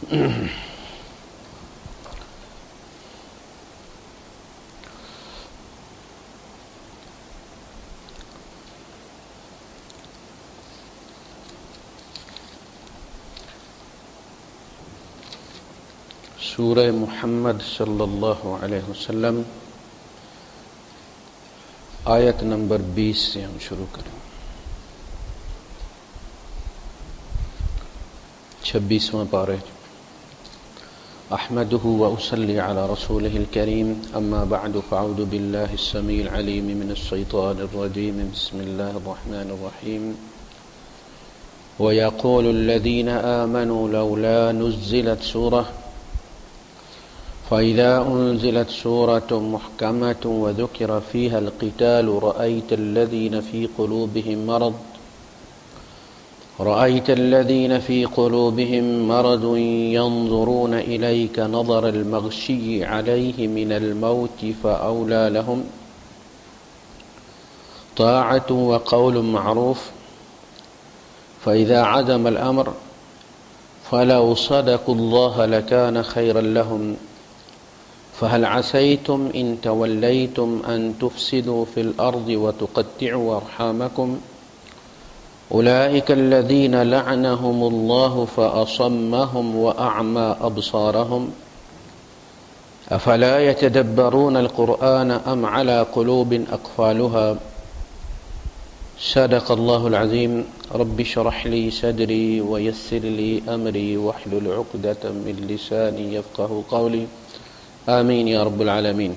سورہ محمد صلی اللہ علیہ وسلم آیت نمبر 20 سے ہم شروع کریں. 26واں پارہ. احمدہ واصلی علی رسولہ الکریم اما بعد فاعوذ باللہ السمیع العلیم من الشیطان الرجیم بسم اللہ الرحمن الرحیم. ويقول الذين آمنوا لولا نزلت سورة فإذا أنزلت سورة محكمة وذكر فيها القتال رأيت الذين في قلوبهم مرض ينظرون إليك نظر المغشي عليه من الموت فأولى لهم طاعة وقول معروف فإذا عزم الأمر فلو صدقوا الله لكان خيرا لهم فهل عسيتم إن توليتم أن تفسدوا في الأرض وتقطعوا أرحامكم أولئك الذين لعنهم الله فأصمهم وأعمى أبصارهم أفلا يتدبرون القرآن أم على قلوب أقفالها صدق الله العظيم. رب اشرح لي صدري ويسر لي أمري واحلل عقدة من لساني يفقهوا قولي آمین یا رب العالمین.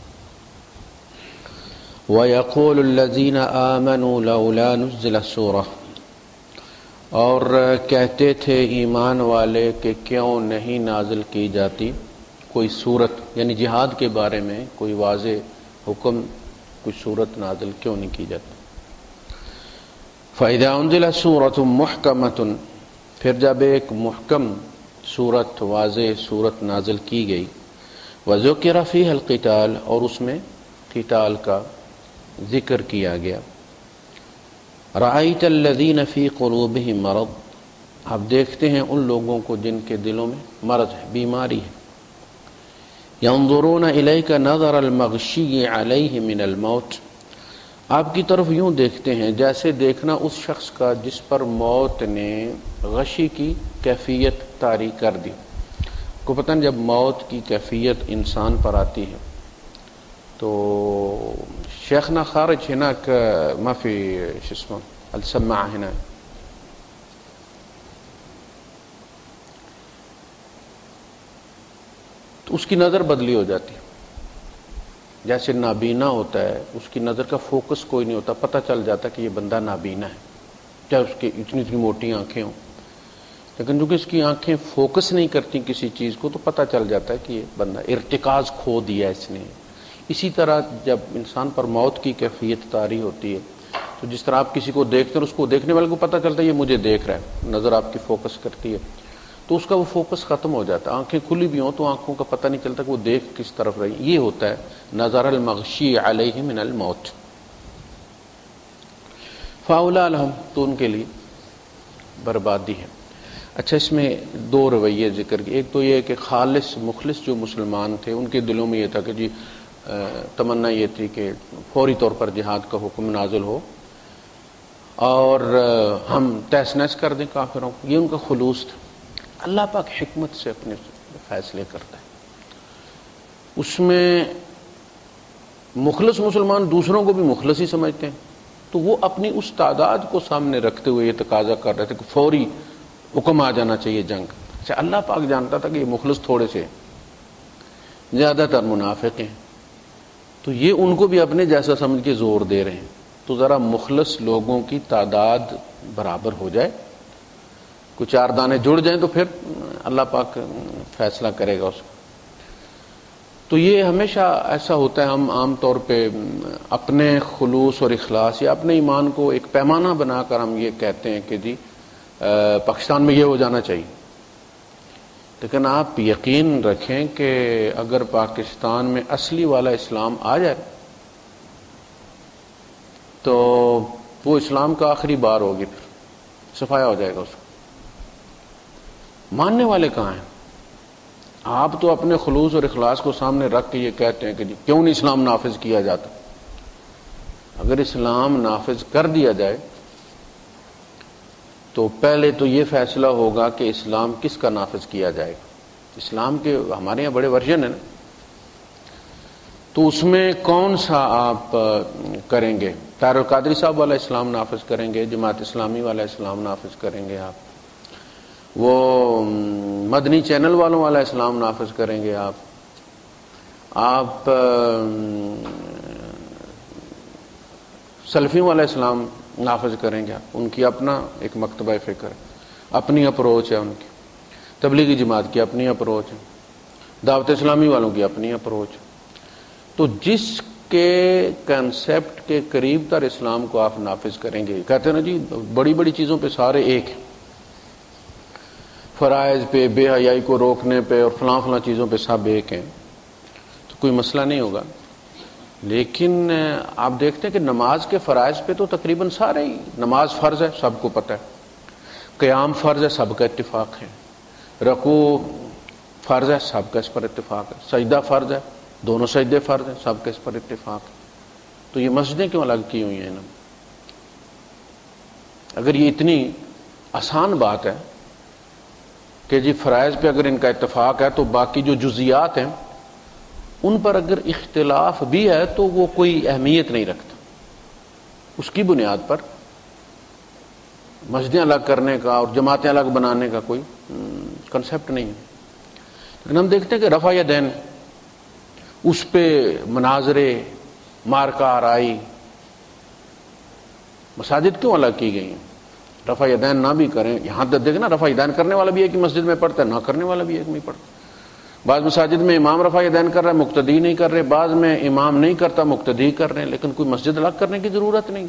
وَيَقُولُ الَّذِينَ آمَنُوا لَوْلَا نُزِّلَتْ سُورَةٌ، اور کہتے تھے ایمان والے کہ کیوں نہیں نازل کی جاتی کوئی سورت، یعنی جہاد کے بارے میں کوئی واضح حکم، کوئی سورت نازل کیوں نہیں کی جاتی. فَإِذَا أُنزِلَتْ سُورَةٌ مُحْكَمَةٌ، پھر جب ایک محکم سورت، واضح سورت نازل کی گئی، وَذُكِرَ فِيهَا الْقِتَالُ، اور اس میں قتال کا ذکر کیا گیا. رَأَيْتَ الَّذِينَ فِي قُلُوبِهِم مَرَضٌ، آپ دیکھتے ہیں ان لوگوں کو جن کے دلوں میں مرض ہے، بیماری ہے. يَنظُرُونَ إِلَيْكَ نَظَرَ الْمَغْشِيِّ عَلَيْهِ مِنَ الْمَوْتِ، آپ کی طرف یوں دیکھتے ہیں جیسے دیکھنا اس شخص کا جس پر موت نے غشی کی کیفیت طاری کر دی. کو پتہ نہیں، جب موت کی کیفیت انسان پر آتی ہے تو شیخنا خارج هناك ما في شو اسمه السماعة هنا، تو اس کی نظر بدلی ہو جاتی ہے. جیسے نابینا ہوتا ہے، اس کی نظر کا فوکس کوئی نہیں ہوتا، پتہ چل جاتا کہ یہ بندہ نابینا ہے، چاہے اس کی اتنی موٹی آنکھیں ہوں، لیکن چونکہ اس کی آنکھیں فوکس نہیں کرتی کسی چیز کو تو پتہ چل جاتا ہے کہ یہ بندہ ارتکاز کھو دیا اس نے. اسی طرح جب انسان پر موت کی کیفیت طاری ہوتی ہے تو جس طرح آپ کسی کو دیکھتے ہیں، اس کو دیکھنے والے کو پتہ چلتا ہے یہ مجھے دیکھ رہا ہے، نظر آپ کی فوکس کرتی ہے، تو اس کا وہ فوکس ختم ہو جاتا ہے. آنکھیں کھلی بھی ہوں تو آنکھوں کا پتہ نہیں چلتا کہ وہ دیکھ کس طرف رہی. یہ ہوتا ہے نظر المغشی علیہ من الموت. فاولا لہم، تو ان کے لیے بربادی ہے. اچھا، اس میں دو رویے ذکر کیے. ایک تو یہ کہ خالص مخلص جو مسلمان تھے ان کے دلوں میں یہ تھا کہ جی تمنا یہ تھی کہ فوری طور پر جہاد کا حکم نازل ہو اور ہم تہس نہس کر دیں کافروں کو. یہ ان کا خلوص تھا. اللہ پاک حکمت سے اپنے فیصلے کرتا ہے. اس میں مخلص مسلمان دوسروں کو بھی مخلص ہی سمجھتے ہیں، تو وہ اپنی اس تعداد کو سامنے رکھتے ہوئے یہ تقاضا کر رہے تھے کہ فوری حکم آ جانا چاہیے جنگ. اچھا، اللہ پاک جانتا تھا کہ یہ مخلص تھوڑے سے، زیادہ تر منافق ہیں، تو یہ ان کو بھی اپنے جیسا سمجھ کے زور دے رہے ہیں. تو ذرا مخلص لوگوں کی تعداد برابر ہو جائے، کچھ چار دانے جڑ جائیں تو پھر اللہ پاک فیصلہ کرے گا اس کو. تو یہ ہمیشہ ایسا ہوتا ہے. ہم عام طور پہ اپنے خلوص اور اخلاص یا اپنے ایمان کو ایک پیمانہ بنا کر ہم یہ کہتے ہیں کہ جی پاکستان میں یہ ہو جانا چاہیے، لیکن آپ یقین رکھیں کہ اگر پاکستان میں اصلی والا اسلام آ جائے تو وہ اسلام کا آخری بار ہوگی، پھر صفایا ہو جائے گا اس کو. ماننے والے کہاں ہیں؟ آپ تو اپنے خلوص اور اخلاص کو سامنے رکھ کے یہ کہتے ہیں کہ جی کیوں نہیں اسلام نافذ کیا جاتا؟ اگر اسلام نافذ کر دیا جائے تو پہلے تو یہ فیصلہ ہوگا کہ اسلام کس کا نافذ کیا جائے گا۔ اسلام کے ہمارے یہاں بڑے ورژن ہیں نا، تو اس میں کون سا آپ کریں گے؟ طاہر القادری صاحب والا اسلام نافذ کریں گے، جماعت اسلامی والا اسلام نافذ کریں گے آپ، وہ مدنی چینل والوں والا اسلام نافذ کریں گے آپ سلفیوں والا اسلام نافذ کریں گے؟ ان کی اپنا ایک مکتبہ فکر، اپنی اپروچ ہے، ان کی تبلیغی جماعت کی اپنی اپروچ ہے، دعوت اسلامی والوں کی اپنی اپروچ ہے۔ تو جس کے کنسپٹ کے قریب تر اسلام کو آپ نافذ کریں گے، کہتے ہیں نا جی بڑی بڑی چیزوں پہ سارے ایک ہیں، فرائض پہ، بے حیائی کو روکنے پہ اور فلاں فلاں چیزوں پہ سب ایک ہیں، تو کوئی مسئلہ نہیں ہوگا۔ لیکن آپ دیکھتے ہیں کہ نماز کے فرائض پہ تو تقریباً سارے ہی، نماز فرض ہے سب کو پتہ ہے، قیام فرض ہے سب کا اتفاق ہے، رکوع فرض ہے سب کا اس پر اتفاق ہے، سجدہ فرض ہے، دونوں سجدے فرض ہیں سب کا اس پر اتفاق ہے۔ تو یہ مسجدیں کیوں الگ کی ہوئی ہیں نا؟ اگر یہ اتنی آسان بات ہے کہ جی فرائض پہ اگر ان کا اتفاق ہے تو باقی جو جزیات ہیں ان پر اگر اختلاف بھی ہے تو وہ کوئی اہمیت نہیں رکھتا، اس کی بنیاد پر مسجدیں الگ کرنے کا اور جماعتیں الگ بنانے کا کوئی کنسپٹ نہیں ہے۔ لیکن ہم دیکھتے ہیں کہ رفع یدین، اس پہ مناظرے، مارکا آرائی، مساجد کیوں الگ کی گئی ہیں؟ رفع یدین نہ بھی کریں، یہاں تک دیکھیں نا رفع یدین کرنے والا بھی ایک ہی مسجد میں پڑھتا ہے، نہ کرنے والا بھی ایک میں پڑھتا ہے۔ بعض مساجد میں امام رفع یدین کر رہا ہے، مقتدی نہیں کر رہے، بعض میں امام نہیں کرتا، مقتدی کر رہے ہیں، لیکن کوئی مسجد الگ کرنے کی ضرورت نہیں۔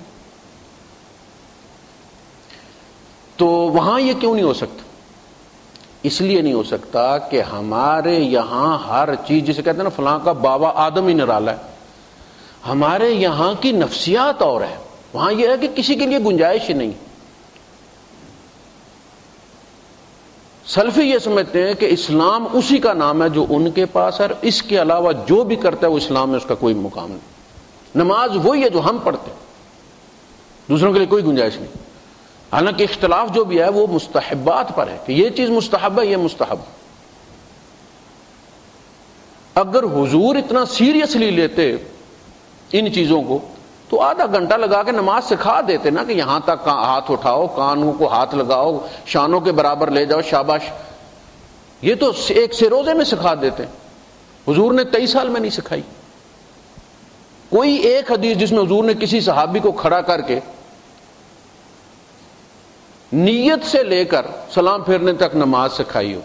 تو وہاں یہ کیوں نہیں ہو سکتا؟ اس لیے نہیں ہو سکتا کہ ہمارے یہاں ہر چیز، جسے کہتے ہیں نا فلاں کا بابا آدم ہی نرالا ہے، ہمارے یہاں کی نفسیات اور ہے، وہاں یہ ہے کہ کسی کے لیے گنجائش ہی نہیں۔ سلفی یہ سمجھتے ہیں کہ اسلام اسی کا نام ہے جو ان کے پاس ہے، اس کے علاوہ جو بھی کرتا ہے وہ اسلام میں اس کا کوئی مقام نہیں۔ نماز وہی ہے جو ہم پڑھتے ہیں، دوسروں کے لیے کوئی گنجائش نہیں۔ حالانکہ اختلاف جو بھی ہے وہ مستحبات پر ہے کہ یہ چیز مستحب ہے، یہ مستحب۔ اگر حضور اتنا سیریسلی لیتے ان چیزوں کو تو آدھا گھنٹہ لگا کے نماز سکھا دیتے نا، کہ یہاں تک ہاتھ اٹھاؤ، کانوں کو ہاتھ لگاؤ، شانوں کے برابر لے جاؤ، شاباش۔ یہ تو ایک سے روزے میں سکھا دیتے، حضور نے 23 سال میں نہیں سکھائی۔ کوئی ایک حدیث جس میں حضور نے کسی صحابی کو کھڑا کر کے نیت سے لے کر سلام پھیرنے تک نماز سکھائی ہو؟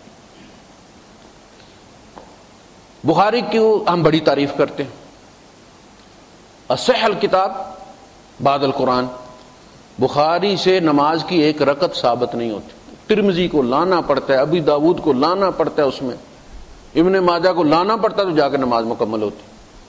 بخاری کی ہم بڑی تعریف کرتے ہیں، اصح الکتاب بعد القرآن، بخاری سے نماز کی ایک رکعت ثابت نہیں ہوتی، ترمذی کو لانا پڑتا ہے، ابی داود کو لانا پڑتا ہے، اس میں ابن ماجہ کو لانا پڑتا ہے تو جا کے نماز مکمل ہوتی۔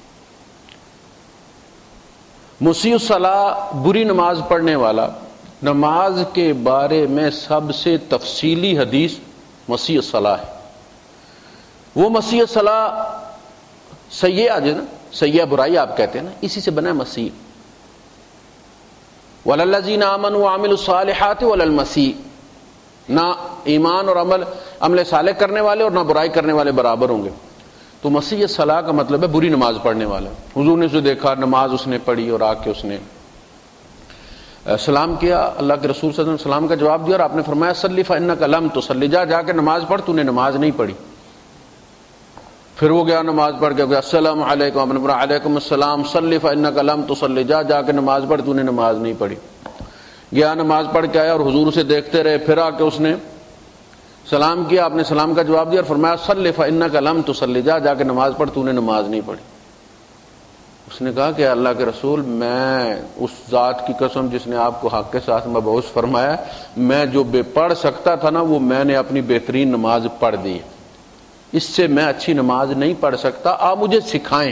مسیء الصلاۃ، بری نماز پڑھنے والا، نماز کے بارے میں سب سے تفصیلی حدیث مسیء الصلاۃ ہے۔ وہ مسیء الصلاۃ سیئہ جو نا، سیئہ برائی آپ کہتے ہیں نا، اسی سے بنا ہے مسیح۔ وَلَلَّذِينَ آمَنُوا وَعَمِلُوا الصَّالِحَاتِ وَلَا الْمَسِيء، نہ ایمان اور عمل صالح کرنے والے اور نہ برائی کرنے والے برابر ہوں گے۔ تو مسیح الصلاۃ کا مطلب ہے بری نماز پڑھنے والا۔ حضور نے اسے دیکھا، نماز اس نے پڑھی اور آ کے اس نے سلام کیا، اللہ کے رسول صلی اللہ علیہ وسلم سلام کا جواب دیا اور آپ نے فرمایا صلی فإنک لم تصلی، جا کے نماز پڑھ، تو نے نماز نہیں پڑھی۔ پھر وہ گیا نماز پڑھ کے گیا السلام علیکم، آپ نے فرمایا علیکم السلام، صلی فإنک لم تصلی، جا کے نماز پڑھ، تو نے نماز نہیں پڑھی۔ گیا نماز پڑھ کے آیا اور حضور اسے دیکھتے رہے، پھر آ کے اس نے سلام کیا، آپ نے سلام کا جواب دیا اور فرمایا صلی فإنک لم تصلی، جا کے نماز پڑھ، تو نے نماز نہیں پڑھی۔ اس نے کہا کہ اللہ کے رسول، میں اس ذات کی قسم جس نے آپ کو حق کے ساتھ مبعوث فرمایا، میں جو بے پڑھ سکتا تھا نا وہ میں نے اپنی بہترین نماز پڑھ دی، اس سے میں اچھی نماز نہیں پڑھ سکتا، آپ مجھے سکھائیں۔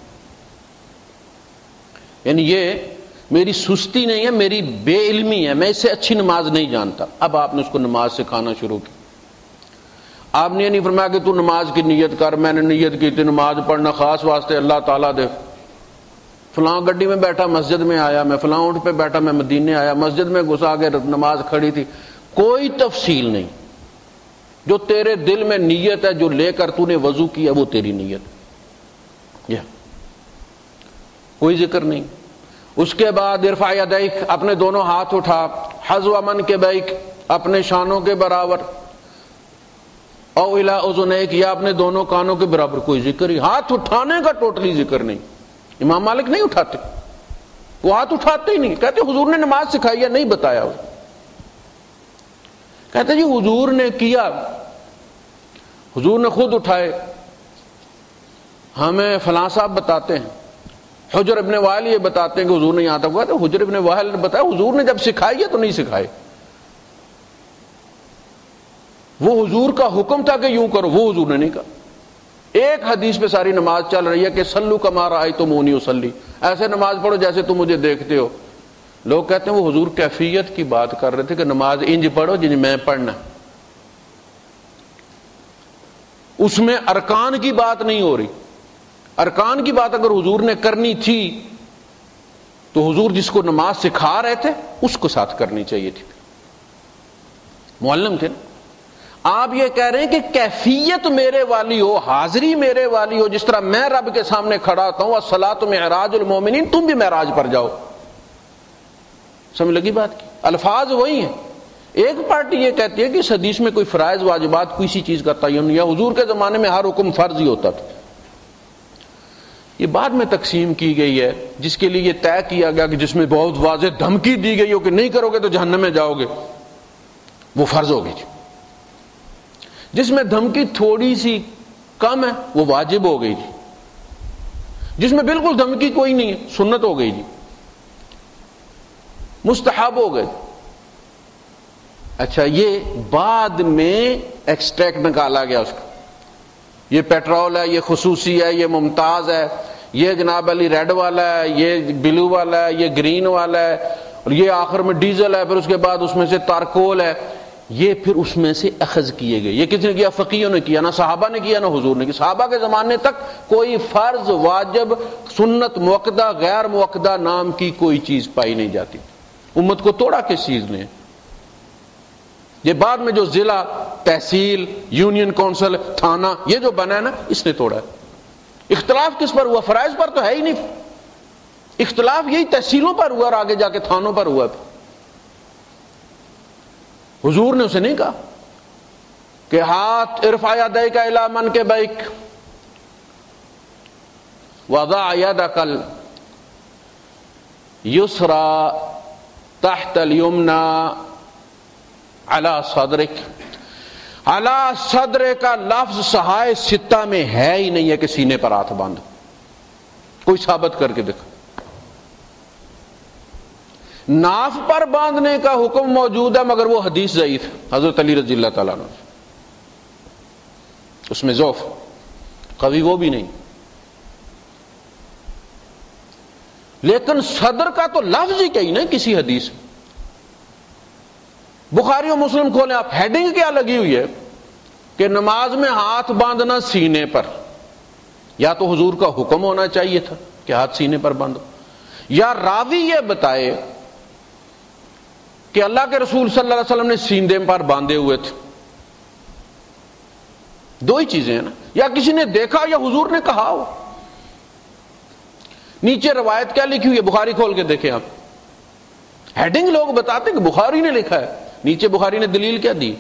یعنی یہ میری سستی نہیں ہے، میری بے علمی ہے، میں اس سے اچھی نماز نہیں جانتا۔ اب آپ نے اس کو نماز سکھانا شروع کی۔ آپ نے یہ نہیں فرمایا کہ تو نماز کی نیت کر، میں نے نیت کی تھی نماز پڑھنا خاص واسطے اللہ تعالیٰ دے، فلاں گڈی میں بیٹھا مسجد میں آیا، میں فلاں اونٹ پہ بیٹھا میں مدینے آیا، مسجد میں گھسا کے نماز کھڑی تھی، کوئی تفصیل نہیں. جو تیرے دل میں نیت ہے، جو لے کر تو نے وضو کیا، وہ تیری نیت، یہ کوئی ذکر نہیں. اس کے بعد ارفع یدیک، اپنے دونوں ہاتھ اٹھا، حذو منکبیک، اپنے شانوں کے برابر، او الی اذنیک، یا اپنے دونوں کانوں کے برابر، کوئی ذکر ہی، ہاتھ اٹھانے کا ٹوٹلی ذکر نہیں. امام مالک نہیں اٹھاتے، وہ ہاتھ اٹھاتے ہی نہیں، کہتے حضور نے نماز سکھائی ہے، نہیں بتایا. کہتے جی حضور نے کیا، حضور نے خود اٹھائے. ہمیں فلاں صاحب بتاتے ہیں، حجر ابن وائل یہ بتاتے ہیں کہ حضور نے یہاں تک ہوا، تو حجر ابن وائل نے بتایا حضور نے جب سکھائی ہے تو نہیں سکھائے، وہ حضور کا حکم تھا کہ یوں کرو، وہ حضور نے نہیں کہا. ایک حدیث پہ ساری نماز چل رہی ہے کہ صلو کما رأیتمونی اصلی، ایسے نماز پڑھو جیسے تم مجھے دیکھتے ہو. لوگ کہتے ہیں وہ حضور کیفیت کی بات کر رہے تھے کہ نماز انج پڑھو جن میں پڑھنا، اس میں ارکان کی بات نہیں ہو رہی. ارکان کی بات اگر حضور نے کرنی تھی تو حضور جس کو نماز سکھا رہے تھے اس کو ساتھ کرنی چاہیے تھی، معلم تھے نا. آپ یہ کہہ رہے ہیں کہ کیفیت میرے والی ہو، حاضری میرے والی ہو، جس طرح میں رب کے سامنے کھڑا ہوتا ہوں، الصلاۃ معراج المومنین، تم بھی معراج پر جاؤ. سمجھ لگی بات کی؟ الفاظ وہی ہیں. ایک پارٹی یہ کہتی ہے کہ اس حدیث میں کوئی فرائض واجبات کسی چیز کا تعین نہیں ہے، حضور کے زمانے میں ہر حکم فرض ہی ہوتا تھا. یہ بعد میں تقسیم کی گئی ہے، جس کے لیے یہ طے کیا گیا کہ جس میں بہت واضح دھمکی دی گئی ہو کہ نہیں کرو گے تو جہنم میں جاؤ گے، وہ فرض ہوگی. جس میں دھمکی تھوڑی سی کم ہے وہ واجب ہو گئی جی. جس میں بالکل دھمکی کوئی نہیں ہے سنت ہو گئی جی، مستحب ہو گئے. اچھا یہ بعد میں ایکسٹریکٹ نکالا گیا اس کا، یہ پیٹرول ہے، یہ خصوصی ہے، یہ ممتاز ہے، یہ جناب علی ریڈ والا ہے، یہ بلو والا ہے، یہ گرین والا ہے، اور یہ آخر میں ڈیزل ہے، پھر اس کے بعد اس میں سے تارکول ہے. یہ پھر اس میں سے اخذ کیے گئے. یہ کس نے کیا؟ فقیہوں نے کیا، نہ صحابہ نے کیا نہ حضور نے کیا. صحابہ کے زمانے تک کوئی فرض، واجب، سنت موقدہ، غیر موقدہ نام کی کوئی چیز پائی نہیں جاتی. امت کو توڑا کس چیز نے؟ یہ بعد میں جو ضلع، تحصیل، یونین کونسل، تھانہ، یہ جو بنا ہے نا، اس نے توڑا ہے. اختلاف کس پر ہوا؟ فرائض پر تو ہے ہی نہیں. اختلاف یہی تحصیلوں پر ہوا اور آگے جا کے تھانوں پر ہوا. حضور نے اسے نہیں کہا کہ ہاتھ ارفع یدیک الی منکبیک وضع یدک الیسری تحت الیمنی علی صدرک. علی صدرک کا لفظ صحائے ستہ میں ہے ہی نہیں ہے کہ سینے پر ہاتھ باندھو. کوئی ثابت کر کے دکھا. ناف پر باندھنے کا حکم موجود ہے مگر وہ حدیث ضعیف ہے، حضرت علی رضی اللہ تعالیٰ عنہ، اس میں ضعف، قوی وہ بھی نہیں. لیکن صدر کا تو لفظ ہی کہیں نا کسی حدیث. بخاری و مسلم کھولیں آپ، ہیڈنگ کیا لگی ہوئی ہے کہ نماز میں ہاتھ باندھنا سینے پر. یا تو حضور کا حکم ہونا چاہیے تھا کہ ہاتھ سینے پر باندھو، یا راوی یہ بتائے کہ اللہ کے رسول صلی اللہ علیہ وسلم نے سینے پر باندھے ہوئے تھے. دو ہی چیزیں ہیں نا، یا کسی نے دیکھا یا حضور نے کہا ہو. نیچے روایت کیا لکھی ہوئی ہے؟ بخاری کھول کے دیکھیں آپ. ہیڈنگ لوگ بتاتے کہ بخاری نے لکھا ہے، نیچے بخاری نے دلیل کیا دی؟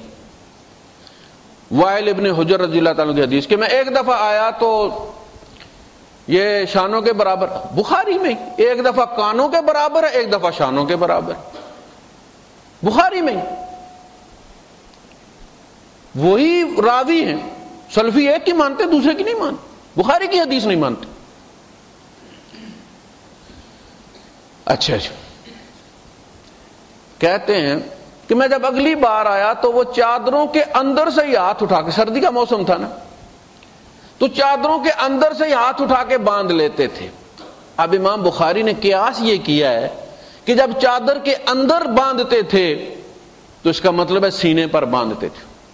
وائل ابن حجر رضی اللہ تعالیٰ کی حدیث کہ میں ایک دفعہ آیا تو یہ شانوں کے برابر. بخاری میں ایک دفعہ کانوں کے برابر ہے، ایک دفعہ شانوں کے برابر. بخاری میں وہی راوی ہیں. سلفی ایک کی مانتے دوسرے کی نہیں مانتے، بخاری کی حدیث نہیں مانتے. اچھا کہتے ہیں کہ میں جب اگلی بار آیا تو وہ چادروں کے اندر سے ہی ہاتھ اٹھا کے، سردی کا موسم تھا نا، تو چادروں کے اندر سے ہی ہاتھ اٹھا کے باندھ لیتے تھے. اب امام بخاری نے قیاس یہ کیا ہے کہ جب چادر کے اندر باندھتے تھے تو اس کا مطلب ہے سینے پر باندھتے تھے.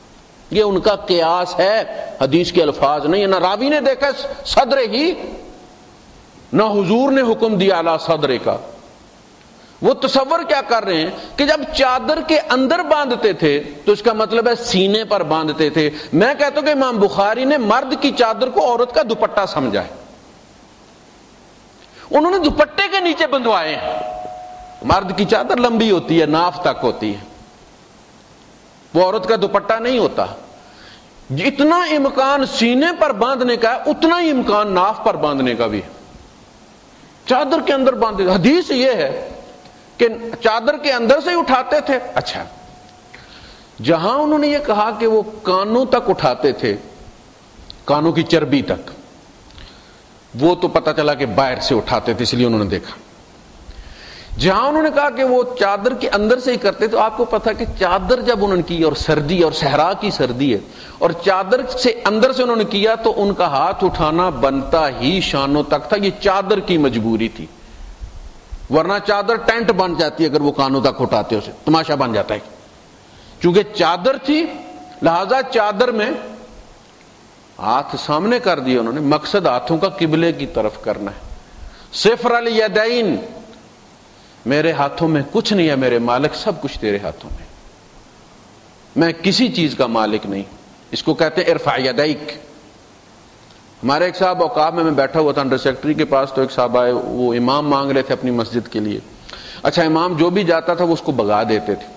یہ ان کا قیاس ہے، حدیث کے الفاظ نہیں ہے۔ نہ راوی نے دیکھا صدر ہی، نہ حضور نے حکم دیا اعلی صدر کا۔ وہ تصور کیا کر رہے ہیں کہ جب چادر کے اندر باندھتے تھے تو اس کا مطلب ہے سینے پر باندھتے تھے۔ میں کہتا ہوں کہ امام بخاری نے مرد کی چادر کو عورت کا دوپٹہ سمجھا ہے، انہوں نے دوپٹے کے نیچے بندھوائے ہیں۔ مرد کی چادر لمبی ہوتی ہے، ناف تک ہوتی ہے، وہ عورت کا دوپٹہ نہیں ہوتا۔ جتنا امکان سینے پر باندھنے کا ہے اتنا ہی امکان ناف پر باندھنے کا بھی ہے۔ چادر کے اندر باندھے، حدیث یہ ہے کہ چادر کے اندر سے ہی اٹھاتے تھے۔ اچھا، جہاں انہوں نے یہ کہا کہ وہ کانوں تک اٹھاتے تھے، کانوں کی چربی تک، وہ تو پتہ چلا کہ باہر سے اٹھاتے تھے، اس لیے انہوں نے دیکھا۔ جہاں انہوں نے کہا کہ وہ چادر کے اندر سے ہی کرتے، تو آپ کو پتہ کہ چادر جب انہوں نے کی، اور سردی اور صحرا کی سردی ہے، اور چادر سے اندر سے انہوں نے کیا، تو ان کا ہاتھ اٹھانا بنتا ہی شانوں تک تھا۔ یہ چادر کی مجبوری تھی، ورنہ چادر ٹینٹ بن جاتی ہے اگر وہ کانوں تک اٹھاتے، اسے تماشا بن جاتا ہے۔ چونکہ چادر تھی لہذا چادر میں ہاتھ سامنے کر دیے انہوں نے، مقصد ہاتھوں کا قبلے کی طرف کرنا ہے۔ صفر الیدین، میرے ہاتھوں میں کچھ نہیں ہے میرے مالک، سب کچھ تیرے ہاتھوں میں، میں کسی چیز کا مالک نہیں۔ اس کو کہتے ہیں ارفع یدیک۔ ہمارے ایک صاحب اوقاف میں بیٹھا ہوا تھا انڈر سیکرٹری کے پاس، تو ایک صاحب آئے، وہ امام مانگ رہے تھے اپنی مسجد کے لیے۔ اچھا، امام جو بھی جاتا تھا وہ اس کو بگا دیتے تھے۔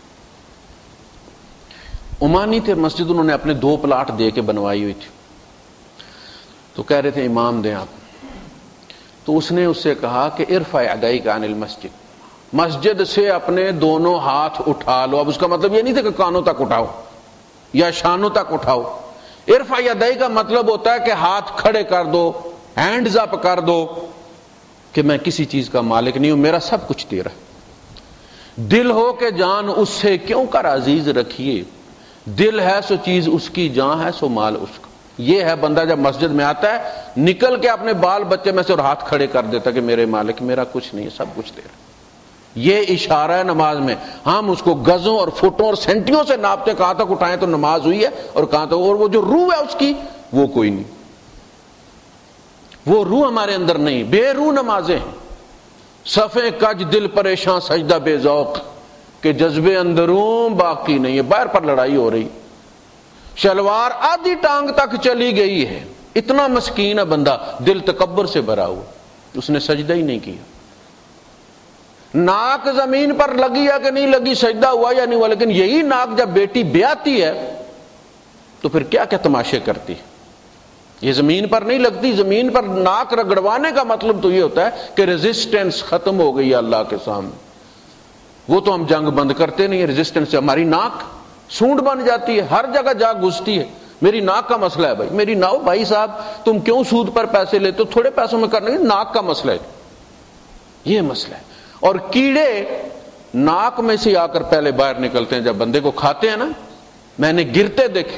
عمانی تھے مسجد، انہوں نے اپنے 2 پلاٹ دے کے بنوائی ہوئی تھی، تو کہہ رہے تھے امام دیں آپ۔ تو اس نے اس سے کہا کہ ارفع یدیک عن المسجد، مسجد سے اپنے دونوں ہاتھ اٹھا لو۔ اب اس کا مطلب یہ نہیں تھا کہ کانوں تک اٹھاؤ یا شانوں تک اٹھاؤ۔ ارفع یدیک کا مطلب ہوتا ہے کہ ہاتھ کھڑے کر دو، ہینڈز اپ کر دو کہ میں کسی چیز کا مالک نہیں ہوں، میرا سب کچھ تیرا۔ دل ہو کہ جان اس سے کیوں کر عزیز رکھیے، دل ہے سو چیز اس کی، جان ہے سو مال اس کا۔ یہ ہے بندہ جب مسجد میں آتا ہے نکل کے اپنے بال بچے میں سے اور ہاتھ کھڑے کر دیتا کہ میرے مالک میرا کچھ نہیں ہے، سب کچھ تیرا۔ یہ اشارہ ہے نماز میں۔ ہم اس کو گزوں اور فٹوں اور سینٹیوں سے ناپتے، کہاں تک اٹھائیں تو نماز ہوئی ہے اور کہاں تک، اور وہ جو روح ہے اس کی وہ کوئی نہیں، وہ روح ہمارے اندر نہیں، بے روح نمازیں ہیں۔ صفیں کج دل پریشان سجدہ بے ذوق، کہ جذبے اندروں باقی نہیں ہے، باہر پر لڑائی ہو رہی، شلوار آدھی ٹانگ تک چلی گئی ہے، اتنا مسکین ہے بندہ، دل تکبر سے بھرا ہوا، اس نے سجدہ ہی نہیں کیا۔ ناک زمین پر لگی ہے کہ نہیں لگی، سجدہ ہوا یا نہیں ہوا، لیکن یہی ناک جب بیٹی بیاتی ہے تو پھر کیا کیا تماشے کرتی ہے۔ یہ زمین پر نہیں لگتی، زمین پر ناک رگڑوانے کا مطلب تو یہ ہوتا ہے کہ ریزسٹنس ختم ہو گئی ہے اللہ کے سامنے۔ وہ تو ہم جنگ بند کرتے نہیں، ریزسٹنس سے ہماری ناک سونڈ بن جاتی ہے، ہر جگہ جا گھستی ہے۔ میری ناک کا مسئلہ ہے بھائی، میری ناک، بھائی صاحب تم کیوں سود پر پیسے لیتے ہو، تھوڑے پیسوں میں کرنے، ناک کا مسئلہ ہے، یہ مسئلہ ہے۔ اور کیڑے ناک میں سے آ کر پہلے باہر نکلتے ہیں، جب بندے کو کھاتے ہیں نا، میں نے گرتے دیکھے۔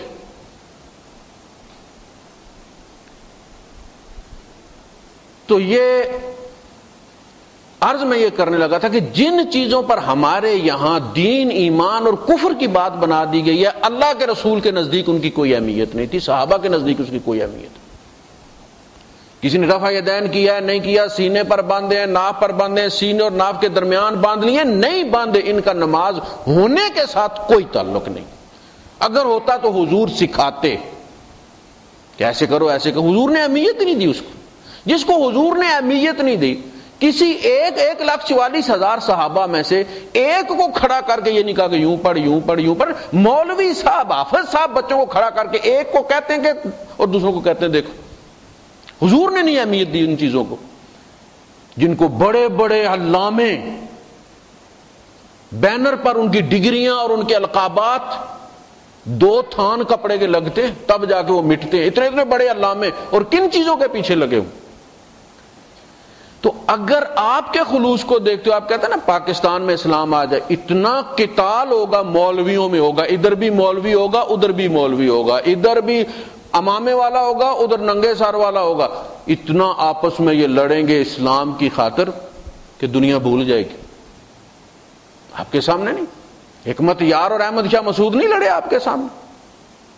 تو یہ عرض میں یہ کرنے لگا تھا کہ جن چیزوں پر ہمارے یہاں دین، ایمان اور کفر کی بات بنا دی گئی ہے، اللہ کے رسول کے نزدیک ان کی کوئی اہمیت نہیں تھی، صحابہ کے نزدیک اس کی کوئی اہمیت نہیں۔ کسی نے رفع یدین کیا ہے نہیں کیا، سینے پر باندھے ہیں، ناف پر باندھے ہیں، سینے اور ناف کے درمیان باندھ لیے نہیں باندھے، ان کا نماز ہونے کے ساتھ کوئی تعلق نہیں۔ اگر ہوتا تو حضور سکھاتے کہ ایسے کرو ایسے کرو، حضور نے اہمیت نہیں دی اس کو۔ جس کو حضور نے اہمیت نہیں دی، کسی 1,44,000 صحابہ میں سے ایک کو کھڑا کر کے یہ نہیں کہا کہ یوں پڑھ یوں پڑھ یوں پڑھ، مولوی صاحب حافظ صاحب بچوں کو کھڑا کر کے ایک کو کہتے ہیں کہ اور دوسروں کو کہتے ہیں دیکھو۔ حضور نے نہیں اہمیت دی ان چیزوں کو، جن کو بڑے بڑے علامے بینر پر ان کی ڈگریاں اور ان کے القابات 2 تھان کپڑے کے لگتے ہیں تب جا کے وہ مٹتے ہیں، اتنے اتنے بڑے علامے، اور کن چیزوں کے پیچھے لگے ہوئے۔ تو اگر آپ کے خلوص کو دیکھتے ہو، آپ کہتے ہیں نا پاکستان میں اسلام آ جائے، اتنا قتال ہوگا مولویوں میں ہوگا، ادھر بھی مولوی ہوگا ادھر بھی مولوی ہوگا، ادھر بھی امامے والا ہوگا ادھر ننگے سار والا ہوگا، اتنا آپس میں یہ لڑیں گے اسلام کی خاطر کہ دنیا بھول جائے گی۔ آپ کے سامنے نہیں، حکمت یار اور احمد شاہ مسعود نہیں لڑے آپ کے سامنے،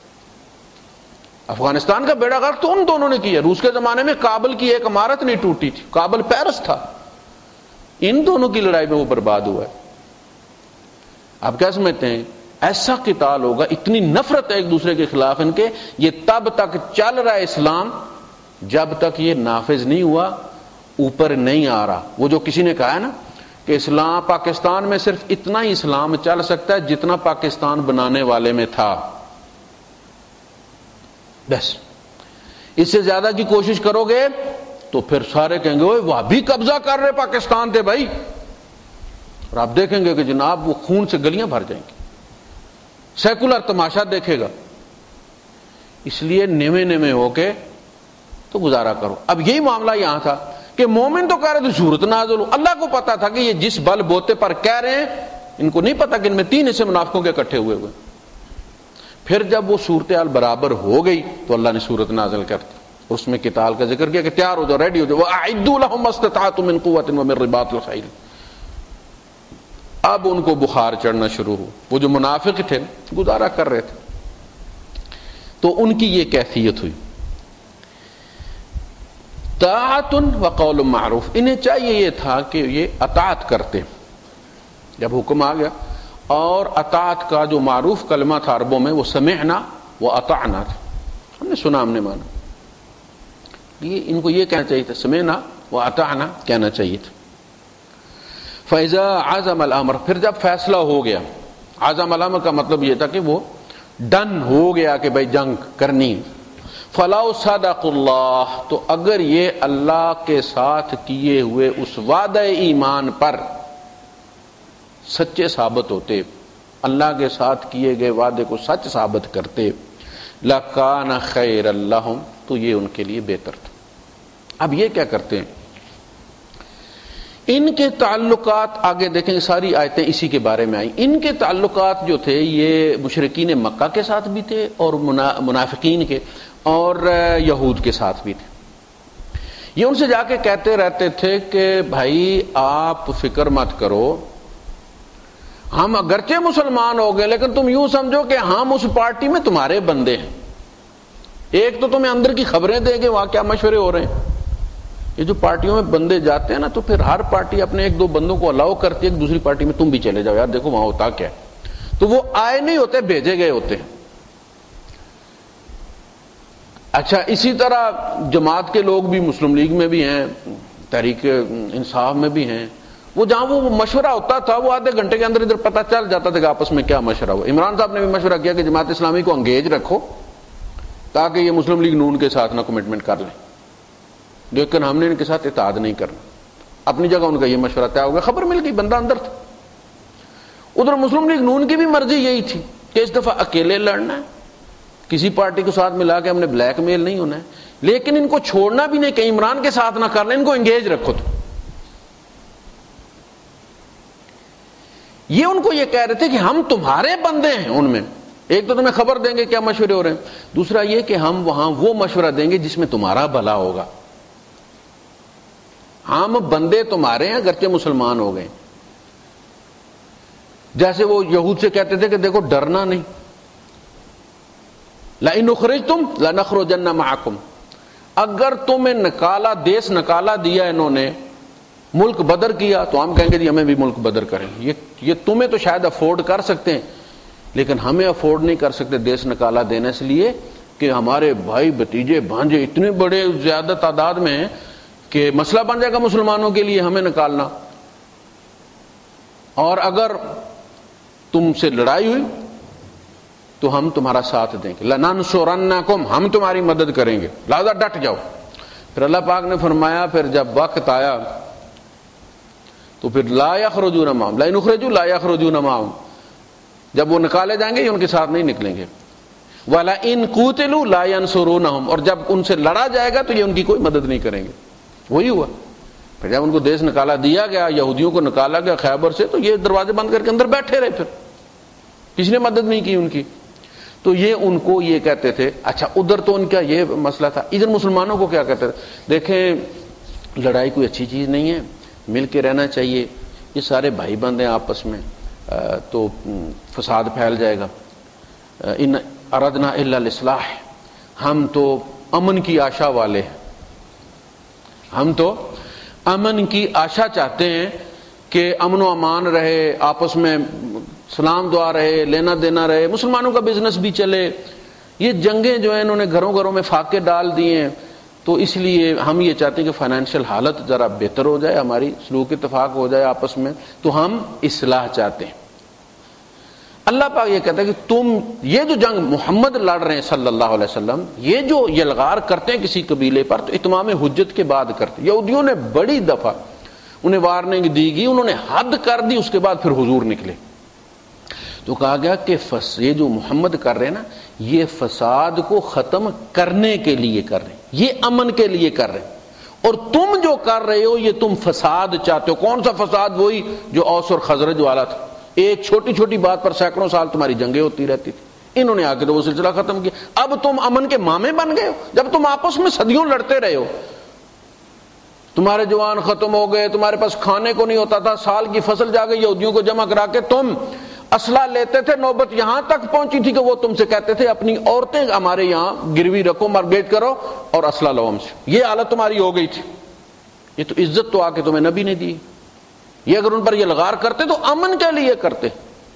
افغانستان کا بیڑا غرق تو ان دونوں نے کیا. روس کے زمانے میں کابل کی ایک عمارت نہیں ٹوٹی تھی, کابل پیرس تھا. ان دونوں کی لڑائی میں وہ برباد ہوا ہے. آپ کیا سمجھتے ہیں ایسا قتال ہوگا؟ اتنی نفرت ہے ایک دوسرے کے خلاف ان کے. یہ تب تک چل رہا ہے اسلام جب تک یہ نافذ نہیں ہوا, اوپر نہیں آ رہا. وہ جو کسی نے کہا ہے نا کہ اسلام پاکستان میں صرف اتنا ہی اسلام چل سکتا ہے جتنا پاکستان بنانے والے میں تھا, بس اس سے زیادہ کی کوشش کرو گے تو پھر سارے کہیں گے وہ بھی قبضہ کر رہے پاکستان تھے بھائی, اور آپ دیکھیں گے کہ جناب وہ خون سے گلیاں بھر جائیں گی, سیکولر تماشا دیکھے گا. اس لیے نیمے نیمے ہو کے تو گزارا کرو. اب یہی معاملہ یہاں تھا کہ مومن تو کہہ رہے تھے صورت نازل ہو. اللہ کو پتا تھا کہ یہ جس بل بوتے پر کہہ رہے ہیں, ان کو نہیں پتا کہ ان میں 3 حصے منافقوں کے اکٹھے ہوئے. پھر جب وہ صورتحال برابر ہو گئی تو اللہ نے صورت نازل کر دی, اس میں قتال کا ذکر کیا کہ تیار ہو جاؤ, ریڈی ہو جاؤ. وَأَعِدُّوا لَهُم مَّا اسْتَطَعْتُم مِّن قُوَّةٍ وَمِن رِّبَاطِ الْخَيْلِ. اب ان کو بخار چڑھنا شروع ہو. وہ جو منافق تھے گزارا کر رہے تھے, تو ان کی یہ کیفیت ہوئی. طاعت و قول معروف, انہیں چاہیے یہ تھا کہ یہ اطاعت کرتے جب حکم آ گیا, اور اطاعت کا جو معروف کلمہ تھا عربوں میں وہ سمعنا و اطعنا تھا, ہم نے سنا ہم نے مانا. یہ ان کو یہ کہنا چاہیے تھا, سمعنا و اطعنا کہنا چاہیے تھا. فَإِذَا عَزَمَ الْأَمْرُ, پھر جب فیصلہ ہو گیا. عزم الامر کا مطلب یہ تھا کہ وہ ڈن ہو گیا کہ بھائی جنگ کرنی. فَلَوْ صَدَقُوا اللَّهَ, تو اگر یہ اللہ کے ساتھ کیے ہوئے اس وعدہ ایمان پر سچے ثابت ہوتے, اللہ کے ساتھ کیے گئے وعدے کو سچ ثابت کرتے, لَكَانَ خَيْرًا لَهُمْ, تو یہ ان کے لیے بہتر تھا. اب یہ کیا کرتے ہیں, ان کے تعلقات آگے دیکھیں, ساری آیتیں اسی کے بارے میں آئیں. ان کے تعلقات جو تھے یہ مشرکین مکہ کے ساتھ بھی تھے اور منافقین کے اور یہود کے ساتھ بھی تھے. یہ ان سے جا کے کہتے رہتے تھے کہ بھائی آپ فکر مت کرو, ہم اگرچہ مسلمان ہو گئے لیکن تم یوں سمجھو کہ ہم اس پارٹی میں تمہارے بندے ہیں. ایک تو تمہیں اندر کی خبریں دیں گے وہاں کیا مشورے ہو رہے ہیں. یہ جو پارٹیوں میں بندے جاتے ہیں نا, تو پھر ہر پارٹی اپنے 1-2 بندوں کو الاؤ کرتی ہے کہ دوسری پارٹی میں تم بھی چلے جاؤ, یار دیکھو وہاں ہوتا کیا ہے. تو وہ آئے نہیں ہوتے, بھیجے گئے ہوتے ہیں. اچھا, اسی طرح جماعت کے لوگ بھی مسلم لیگ میں بھی ہیں, تحریک انصاف میں بھی ہیں. وہ جہاں وہ مشورہ ہوتا تھا وہ آدھے گھنٹے کے اندر ادھر پتہ چل جاتا تھا کہ آپس میں کیا مشورہ ہوا. عمران صاحب نے بھی مشورہ کیا کہ جماعت اسلامی کو انگیج رکھو تاکہ یہ مسلم لیگ نون کے ساتھ نہ کمٹمنٹ کر لیں, لیکن ہم نے ان کے ساتھ اتحاد نہیں کرنا. اپنی جگہ ان کا یہ مشورہ طے ہو گیا, خبر مل گئی, بندہ اندر تھا. ادھر مسلم لیگ نون کی بھی مرضی یہی تھی کہ اس دفعہ اکیلے لڑنا ہے, کسی پارٹی کو ساتھ ملا کے ہم نے بلیک میل نہیں ہونا ہے, لیکن ان کو چھوڑنا بھی نہیں کہ عمران کے ساتھ نہ کر لیں, ان کو انگیج رکھو. تو یہ ان کو یہ کہہ رہے تھے کہ ہم تمہارے بندے ہیں. ان میں ایک تو تمہیں خبر دیں گے کیا مشورے ہو رہے ہیں, دوسرا یہ کہ ہم وہاں وہ مشورہ دیں گے جس میں تمہارا بھلا ہوگا. ہم بندے تمہارے ہیں اگرچہ مسلمان ہو گئے. جیسے وہ یہود سے کہتے تھے کہ دیکھو ڈرنا نہیں, لَإِنْ أُخْرِجْتُمْ لَنَخْرُجَنَّ مَعَكُمْ, اگر تمہیں نکالا, دیس نکالا دیا انہوں نے, ملک بدر کیا, تو ہم کہیں گے جی ہمیں بھی ملک بدر کریں. یہ تمہیں تو شاید افورڈ کر سکتے ہیں لیکن ہمیں افورڈ نہیں کر سکتے دیس نکالا دینا, اس لیے کہ ہمارے بھائی بھتیجے بھانجے اتنے بڑے زیادہ تعداد میں ہیں کہ مسئلہ بن جائے گا مسلمانوں کے لیے ہمیں نکالنا. اور اگر تم سے لڑائی ہوئی تو ہم تمہارا ساتھ دیں گے, لَنَنْصُرَنَّكُمْ, ہم تمہاری مدد کریں گے, لہذا ڈٹ جاؤ. پھر اللہ پاک نے فرمایا پھر جب وقت آیا تو پھر لَا يَخْرُجُونَ مَعَهُمْ لَئِنْ أُخْرِجُوا لَا يَخْرُجُونَ مَعَهُمْ, جب وہ نکالے جائیں گے یہ ان کے ساتھ نہیں نکلیں گے. وَلَئِنْ قُوتِلُوا لَا يَنْصُرُونَهُمْ, اور جب ان سے لڑا جائے گا تو یہ ان کی کوئی مدد نہیں کریں گے. وہی ہوا. پھر جب ان کو دیش نکالا دیا گیا, یہودیوں کو نکالا گیا خیبر سے, تو یہ دروازے بند کر کے اندر بیٹھے رہے, پھر کسی نے مدد نہیں کی ان کی. تو یہ ان کو یہ کہتے تھے. اچھا, ادھر تو ان کا یہ مسئلہ تھا. ادھر مسلمانوں کو کیا کہتے تھے, دیکھیں لڑائی کوئی اچھی چیز نہیں ہے, مل کے رہنا چاہیے, یہ سارے بھائی بند ہیں آپس میں, تو فساد پھیل جائے گا. ان اردنا الا الاصلاح, ہم تو امن کی آشا والے ہیں، ہم تو امن کی آشا چاہتے ہیں کہ امن و امان رہے، آپس میں سلام دعا رہے، لینا دینا رہے، مسلمانوں کا بزنس بھی چلے۔ یہ جنگیں جو ہیں انہوں نے گھروں گھروں میں فاقے ڈال دیے ہیں، تو اس لیے ہم یہ چاہتے ہیں کہ فائنینشیل حالت ذرا بہتر ہو جائے، ہماری سلوک اتفاق ہو جائے آپس میں، تو ہم اصلاح چاہتے ہیں۔ اللہ پاک یہ کہتا ہے کہ تم یہ جو جنگ محمد لڑ رہے ہیں صلی اللہ علیہ وسلم، یہ جو یلغار کرتے ہیں کسی قبیلے پر تو اتمام حجت کے بعد کرتے ہیں۔ یہودیوں نے بڑی دفعہ انہیں وارننگ دی گئی، انہوں نے حد کر دی، اس کے بعد پھر حضور نکلے تو کہا گیا کہ یہ جو محمد کر رہے ہیں نا، یہ فساد کو ختم کرنے کے لیے کر رہے ہیں، یہ امن کے لیے کر رہے ہیں، اور تم جو کر رہے ہو یہ تم فساد چاہتے ہو۔ کون سا فساد؟ وہی جو اوس اور خزرج والا تھا، ایک چھوٹی چھوٹی بات پر سینکڑوں سال تمہاری جنگیں ہوتی رہتی تھی، انہوں نے آ کے تو وہ سلسلہ ختم کیا۔ اب تم امن کے مامے بن گئے ہو، جب تم آپس میں صدیوں لڑتے رہے ہو، تمہارے جوان ختم ہو گئے، تمہارے پاس کھانے کو نہیں ہوتا تھا، سال کی فصل جا کے یہودیوں کو جمع کرا کے تم اسلحہ لیتے تھے، نوبت یہاں تک پہنچی تھی کہ وہ تم سے کہتے تھے اپنی عورتیں ہمارے یہاں گروی رکھو، مارگیٹ کرو اور اسلحہ لو ہم سے۔ یہ حالت تمہاری ہو گئی تھی۔ یہ تو عزت تو آ کے تمہیں نبی نے دی، یہ اگر ان پر یہ لغار کرتے تو امن کے لیے کرتے،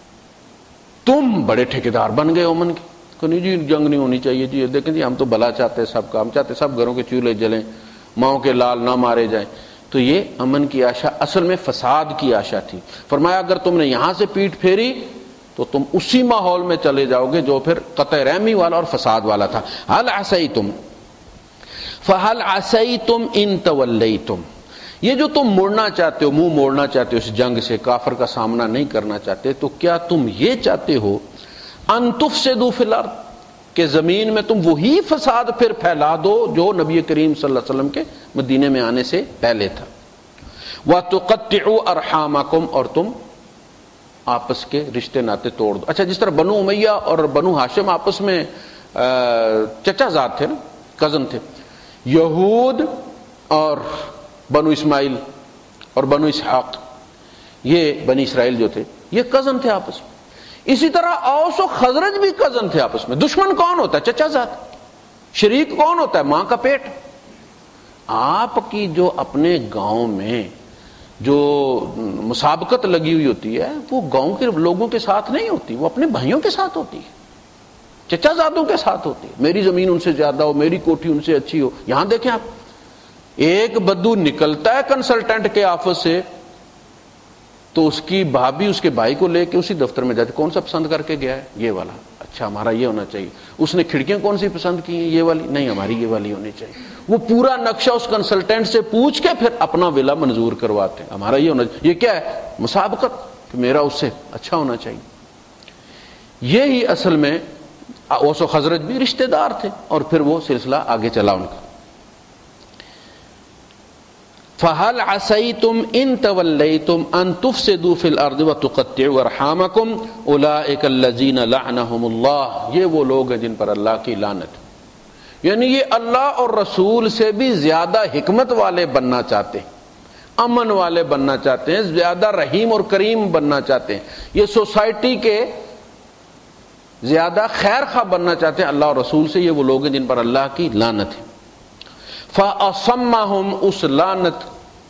تم بڑے ٹھیکیدار بن گئے امن کے کہ نہیں جی جنگ نہیں ہونی چاہیے جی، دیکھیں جی ہم تو بھلا چاہتے ہیں سب کا، ہم چاہتے سب گھروں کے چولہے جلیں، ماؤں کے لال نہ مارے جائیں۔ تو یہ امن کی آشا اصل میں فساد کی آشا تھی۔ فرمایا اگر تم نے یہاں سے پیٹ پھیری تو تم اسی ماحول میں چلے جاؤ گے جو پھر قطع رحمی والا اور فساد والا تھا۔ هل عسیتم فهل عسیتم ان تولیتم، یہ جو تم مڑنا چاہتے ہو، منہ موڑنا چاہتے ہو اس جنگ سے، کافر کا سامنا نہیں کرنا چاہتے، تو کیا تم یہ چاہتے ہو ان تفسدوا فی الارض، کہ زمین میں تم وہی فساد پھر پھیلا دو جو نبی کریم صلی اللہ علیہ وسلم کے مدینے میں آنے سے پہلے تھا۔ وَتُقَطِّعُوا أَرْحَامَكُمْ، اور تم آپس کے رشتے ناتے توڑ دو۔ اچھا، جس طرح بنو امیہ اور بنو ہاشم آپس میں چچا زاد تھے نا، کزن تھے، یہود اور بنو اسماعیل اور بنو اسحاق، یہ بنی اسرائیل جو تھے یہ کزن تھے آپس میں، اسی طرح اوس و خزرج بھی کزن تھے آپس میں۔ دشمن کون ہوتا ہے؟ چچا زاد۔ شریک کون ہوتا ہے؟ ماں کا پیٹ۔ آپ کی جو اپنے گاؤں میں جو مسابقت لگی ہوئی ہوتی ہے وہ گاؤں کے لوگوں کے ساتھ نہیں ہوتی، وہ اپنے بھائیوں کے ساتھ ہوتی ہے، چچا زادوں کے ساتھ ہوتی ہے۔ میری زمین ان سے زیادہ ہو، میری کوٹھی ان سے اچھی ہو۔ یہاں دیکھیں آپ، ایک بدو نکلتا ہے کنسلٹنٹ کے آفس سے تو اس کی بھابھی اس کے بھائی کو لے کے اسی دفتر میں جاتی، کون سا پسند کر کے گیا ہے؟ یہ والا، اچھا ہمارا یہ ہونا چاہیے۔ اس نے کھڑکیاں کون سی پسند کی ہیں؟ یہ والی، نہیں ہماری یہ والی ہونی چاہیے۔ وہ پورا نقشہ اس کنسلٹنٹ سے پوچھ کے پھر اپنا ولا منظور کرواتے ہیں، ہمارا یہ ہونا چاہیے۔ یہ کیا ہے؟ مسابقت، کہ میرا اس سے اچھا ہونا چاہیے۔ یہی اصل میں اوس و خزرج بھی رشتہ دار تھے، اور پھر وہ سلسلہ آگے چلا ان کا۔ فَهَلْ عَسَيْتُمْ إِن تَوَلَّيْتُمْ أَن تُفْسِدُوا فِي الْأَرْضِ وَتُقَطِّعُوا أَرْحَامَكُمْ أُولَٰئِكَ الَّذِينَ لَعَنَهُمُ اللَّهُ، یہ وہ لوگ ہیں جن پر اللہ کی لعنت، یعنی یہ اللہ اور رسول سے بھی زیادہ حکمت والے بننا چاہتے ہیں، امن والے بننا چاہتے ہیں، زیادہ رحیم اور کریم بننا چاہتے ہیں، یہ سوسائٹی کے زیادہ خیر خواہ بننا چاہتے ہیں اللہ اور رسول سے، یہ وہ لوگ ہیں جن پر اللہ کی لعنت ہے۔ فَأَصَمَّهُمْ، اس لعنت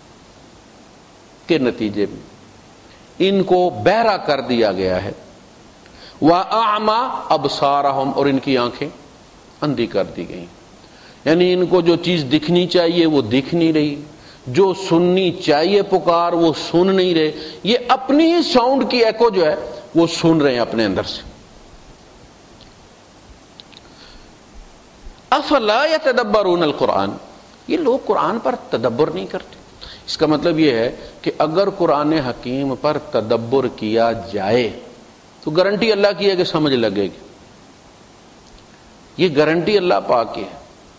کے نتیجے میں ان کو بہرا کر دیا گیا ہے۔ وَأَعْمَى أَبْصَارَهُمْ، اور ان کی آنکھیں اندھی کر دی گئی، یعنی ان کو جو چیز دکھنی چاہیے وہ دکھ نہیں رہی، جو سننی چاہیے پکار وہ سن نہیں رہے، یہ اپنی ہی ساؤنڈ کی ایکو جو ہے وہ سن رہے ہیں اپنے اندر سے۔ افلا یتدبرون القرآن، یہ لوگ قرآن پر تدبر نہیں کرتے۔ اس کا مطلب یہ ہے کہ اگر قرآن حکیم پر تدبر کیا جائے تو گارنٹی اللہ کی ہے کہ سمجھ لگے گی، یہ گارنٹی اللہ پاک کی ہے،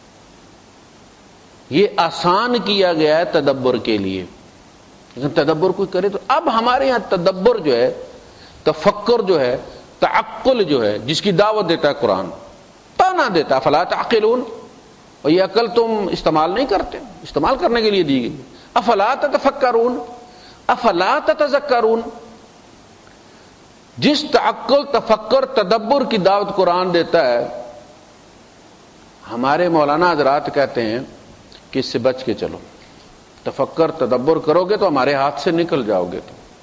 یہ آسان کیا گیا ہے تدبر کے لیے۔ لیکن تدبر کوئی کرے تو اب ہمارے یہاں تدبر جو ہے، تفکر جو ہے، تعقل جو ہے، جس کی دعوت دیتا ہے قرآن، نہ دیتا فلا تعقلون، اور یہ عقل تم استعمال نہیں کرتے، استعمال کرنے کے لیے دی گئی۔ افلا تتفکرون افلا تتذکرون، جس تعقل، تفکر، تدبر کی دعوت قرآن دیتا ہے، ہمارے مولانا حضرات کہتے ہیں کہ اس سے بچ کے چلو، تفکر تدبر کرو گے تو ہمارے ہاتھ سے نکل جاؤ گے۔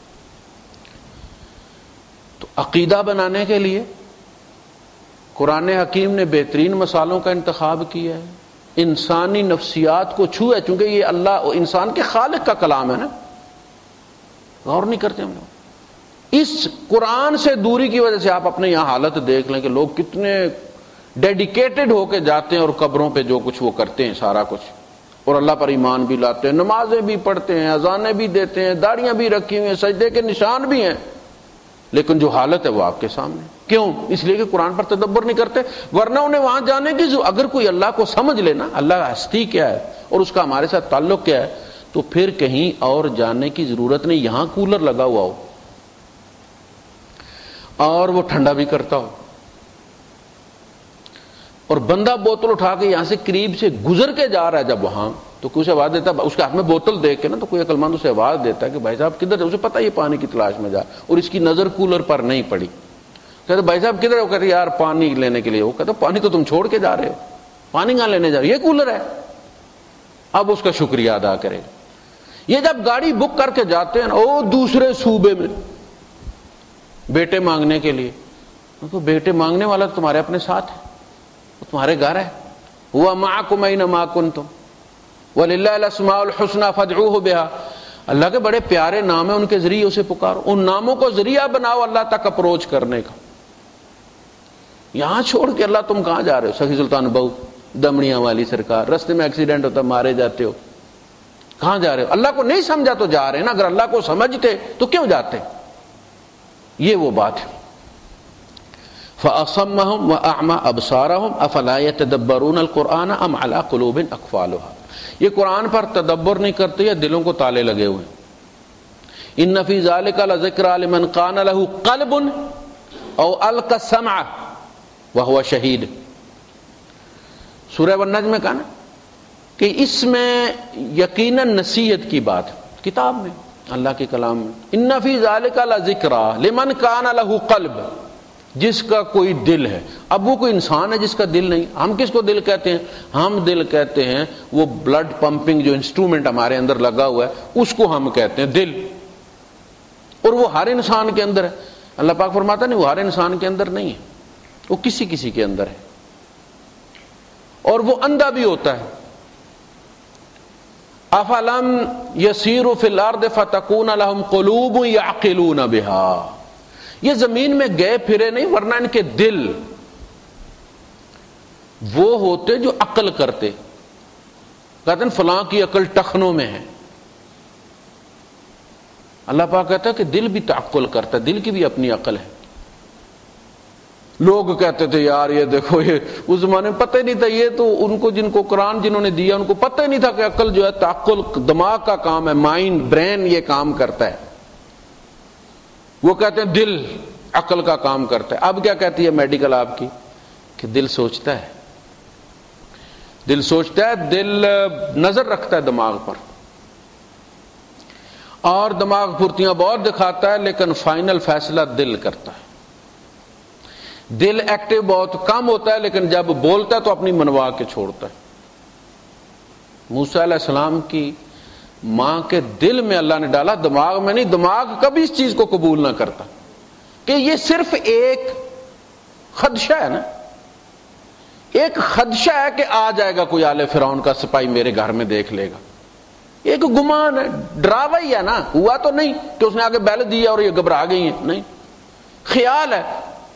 تو عقیدہ بنانے کے لیے قرآن حکیم نے بہترین مسالوں کا انتخاب کیا ہے، انسانی نفسیات کو چھوئے، چونکہ یہ اللہ انسان کے خالق کا کلام ہے نا۔ غور نہیں کرتے ہم لوگ اس قرآن سے دوری کی وجہ سے۔ آپ اپنے یہاں حالت دیکھ لیں کہ لوگ کتنے ڈیڈیکیٹڈ ہو کے جاتے ہیں اور قبروں پہ جو کچھ وہ کرتے ہیں سارا کچھ، اور اللہ پر ایمان بھی لاتے ہیں، نمازیں بھی پڑھتے ہیں، اذانیں بھی دیتے ہیں، داڑیاں بھی رکھی ہوئی ہیں، سجدے کے نشان بھی ہیں، لیکن جو حالت ہے وہ آپ کے سامنے۔ کیوں؟ اس لیے کہ قرآن پر تدبر نہیں کرتے، ورنہ انہیں وہاں جانے کی اگر کوئی اللہ کو سمجھ لینا، اللہ ہستی کیا ہے اور اس کا ہمارے ساتھ تعلق کیا ہے، تو پھر کہیں اور جانے کی ضرورت نہیں۔ یہاں کولر لگا ہوا ہو اور وہ ٹھنڈا بھی کرتا ہو، اور بندہ بوتل اٹھا کے یہاں سے قریب سے گزر کے جا رہا ہے جب وہاں، تو کوئی آواز دیتا ہے، اس کے ہاتھ میں بوتل دیکھ کے نا، تو کوئی عقل مند اسے آواز دیتا ہے کہ بھائی صاحب کدھر ہے؟ اسے پتہ یہ پانی کی تلاش میں جا، اور اس کی نظر کولر پر نہیں پڑی۔ کہتے بھائی صاحب کدھر ہے؟ وہ کہتے یار پانی لینے کے لیے۔ وہ کہتے پانی تو تم چھوڑ کے جا رہے ہو، پانی کہاں لینے جا رہے ہو؟ یہ کولر ہے۔ اب اس کا شکریہ ادا کرے گا۔ یہ جب گاڑی بک کر کے جاتے ہیں نا وہ دوسرے صوبے میں بیٹے مانگنے کے لیے، تو بیٹے مانگنے والا تمہارے اپنے ساتھ ہے، وہ تمہارے گھر ہے۔ ہوا معکم اینما کنتم وللہ الاسماء الحسنی فادعوہ بہا۔ اللہ کے بڑے پیارے نام ہیں، ان کے ذریعے اسے پکارو، ان ناموں کو ذریعہ بناؤ اللہ تک اپروچ کرنے کا۔ یہاں چھوڑ کے اللہ تم کہاں جا رہے ہو؟ سخی سلطان بہو، دمڑیاں والی سرکار، رستے میں ایکسیڈنٹ ہوتا مارے جاتے ہو، کہاں جا رہے ہو؟ اللہ کو نہیں سمجھا تو جا رہے ہیں نا، اگر اللہ کو سمجھتے تو کیوں جاتے؟ یہ وہ بات ہے۔ فَأَصَمَّهُمْ وَأَعْمَى أَبْصَارَهُمْ أَفَلَا يَتَدَبَّرُونَ الْقُرْآنَ أَمْ عَلَىٰ قُلُوبٍ أَقْفَالُهَا۔ یہ قرآن پر تدبر نہیں کرتے یا دلوں کو تالے لگے ہوئے ہیں۔ إِنَّ فِي ذَلِكَ لَذِكْرَىٰ لِمَنْ كَانَ لَهُ قَلْبٌ أَوْ أَلْقَى السَّمْعَ وَهُوَ شَهِيدٌ۔ سورہ النجم میں کہا نا کہ اس میں یقیناً نصیحت کی بات ہے، کتاب میں اللہ کے کلام میں۔ ان فی ذالک لذکری لمن کان لہ قلب، جس کا کوئی دل ہے۔ اب وہ کوئی انسان ہے جس کا دل نہیں۔ ہم کس کو دل کہتے ہیں؟ ہم دل کہتے ہیں وہ بلڈ پمپنگ جو انسٹرومنٹ ہمارے اندر لگا ہوا ہے اس کو ہم کہتے ہیں دل، اور وہ ہر انسان کے اندر ہے۔ اللہ پاک فرماتا نہیں وہ ہر انسان کے اندر نہیں ہے، وہ کسی کسی کے اندر ہے، اور وہ اندھا بھی ہوتا ہے۔ افلم یسیروا فی الارض فتکون لهم قلوب یعقلون بها، یہ زمین میں گئے پھرے نہیں، ورنہ ان کے دل وہ ہوتے جو عقل کرتے۔ کہتے ہیں فلاں کی عقل ٹخنوں میں ہے۔ اللہ پاک کہتا ہے کہ دل بھی تعقل کرتا ہے، دل کی بھی اپنی عقل ہے۔ لوگ کہتے تھے یار یہ دیکھو، یہ اس زمانے میں پتہ ہی نہیں تھا، یہ تو ان کو جن کو قرآن جنہوں نے دیا ان کو پتہ ہی نہیں تھا کہ عقل جو ہے تعقل دماغ کا کام ہے، مائنڈ برین یہ کام کرتا ہے۔ وہ کہتے ہیں دل عقل کا کام کرتا ہے۔ اب کیا کہتی ہے میڈیکل آپ کی کہ دل سوچتا ہے، دل سوچتا ہے، دل نظر رکھتا ہے دماغ پر، اور دماغ پھرتیاں بہت دکھاتا ہے، لیکن فائنل فیصلہ دل کرتا ہے۔ دل ایکٹیو بہت کم ہوتا ہے، لیکن جب بولتا ہے تو اپنی منوا کے چھوڑتا ہے۔ موسیٰ علیہ السلام کی ماں کے دل میں اللہ نے ڈالا، دماغ میں نہیں۔ دماغ کبھی اس چیز کو قبول نہ کرتا کہ یہ صرف ایک خدشہ ہے نا، ایک خدشہ ہے کہ آ جائے گا کوئی آل فرعون کا سپاہی میرے گھر میں دیکھ لے گا، ایک گمان ہے، ڈراوا ہی ہے نا، ہوا تو نہیں کہ اس نے آگے بیل دیا اور یہ گھبرا گئی ہیں، نہیں، خیال ہے۔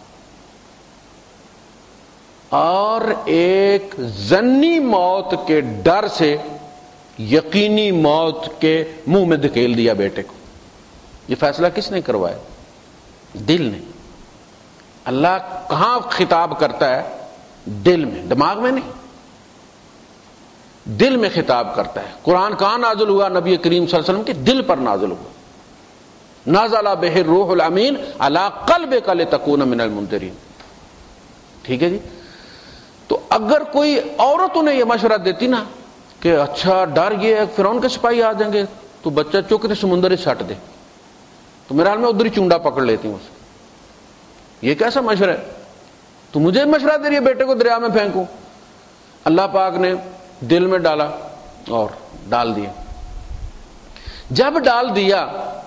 اور ایک ظنی موت کے ڈر سے یقینی موت کے منہ میں دھکیل دیا بیٹے کو۔ یہ فیصلہ کس نے کروایا؟ دل نے۔ اللہ کہاں خطاب کرتا ہے؟ دل میں، دماغ میں نہیں، دل میں خطاب کرتا ہے۔ قرآن کہاں نازل ہوا؟ نبی کریم صلی اللہ علیہ وسلم کے دل پر نازل ہوا۔ نازل بہ الروح الامین علی قلبک لتکون من المنذرین۔ ٹھیک ہے جی؟ تو اگر کوئی عورت انہیں یہ مشورہ دیتی نا کہ اچھا ڈر یہ ہے فرعون کے سپاہی آ جائیں گے تو بچہ چک کے سمندر ہی سٹ دے، تو میرے حال میں ادھر ہی چونڈا پکڑ لیتی ہوں اسے۔ یہ کیسا مشورہ ہے؟ تو مجھے مشورہ دے رہی ہے بیٹے کو دریا میں پھینکوں؟ اللہ پاک نے دل میں ڈالا اور ڈال دیا. جب ڈال دیا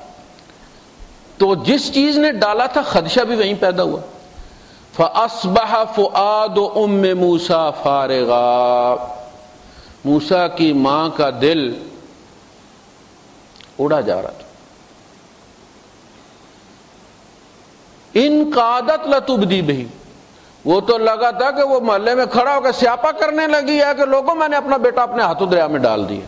تو جس چیز نے ڈالا تھا خدشہ بھی وہیں پیدا ہوا. فَأَصْبَحَ فُؤَادُ أُمِّ مُوسَىٰ فَارِغًا، موسیٰ کی ماں کا دل اڑا جا رہا تھا. ان قادت لتبدی بہی، وہ تو لگا تھا کہ وہ محلے میں کھڑا ہو کے سیاپا کرنے لگی ہے کہ لوگوں میں نے اپنا بیٹا اپنے ہاتھوں دریا میں ڈال دیا.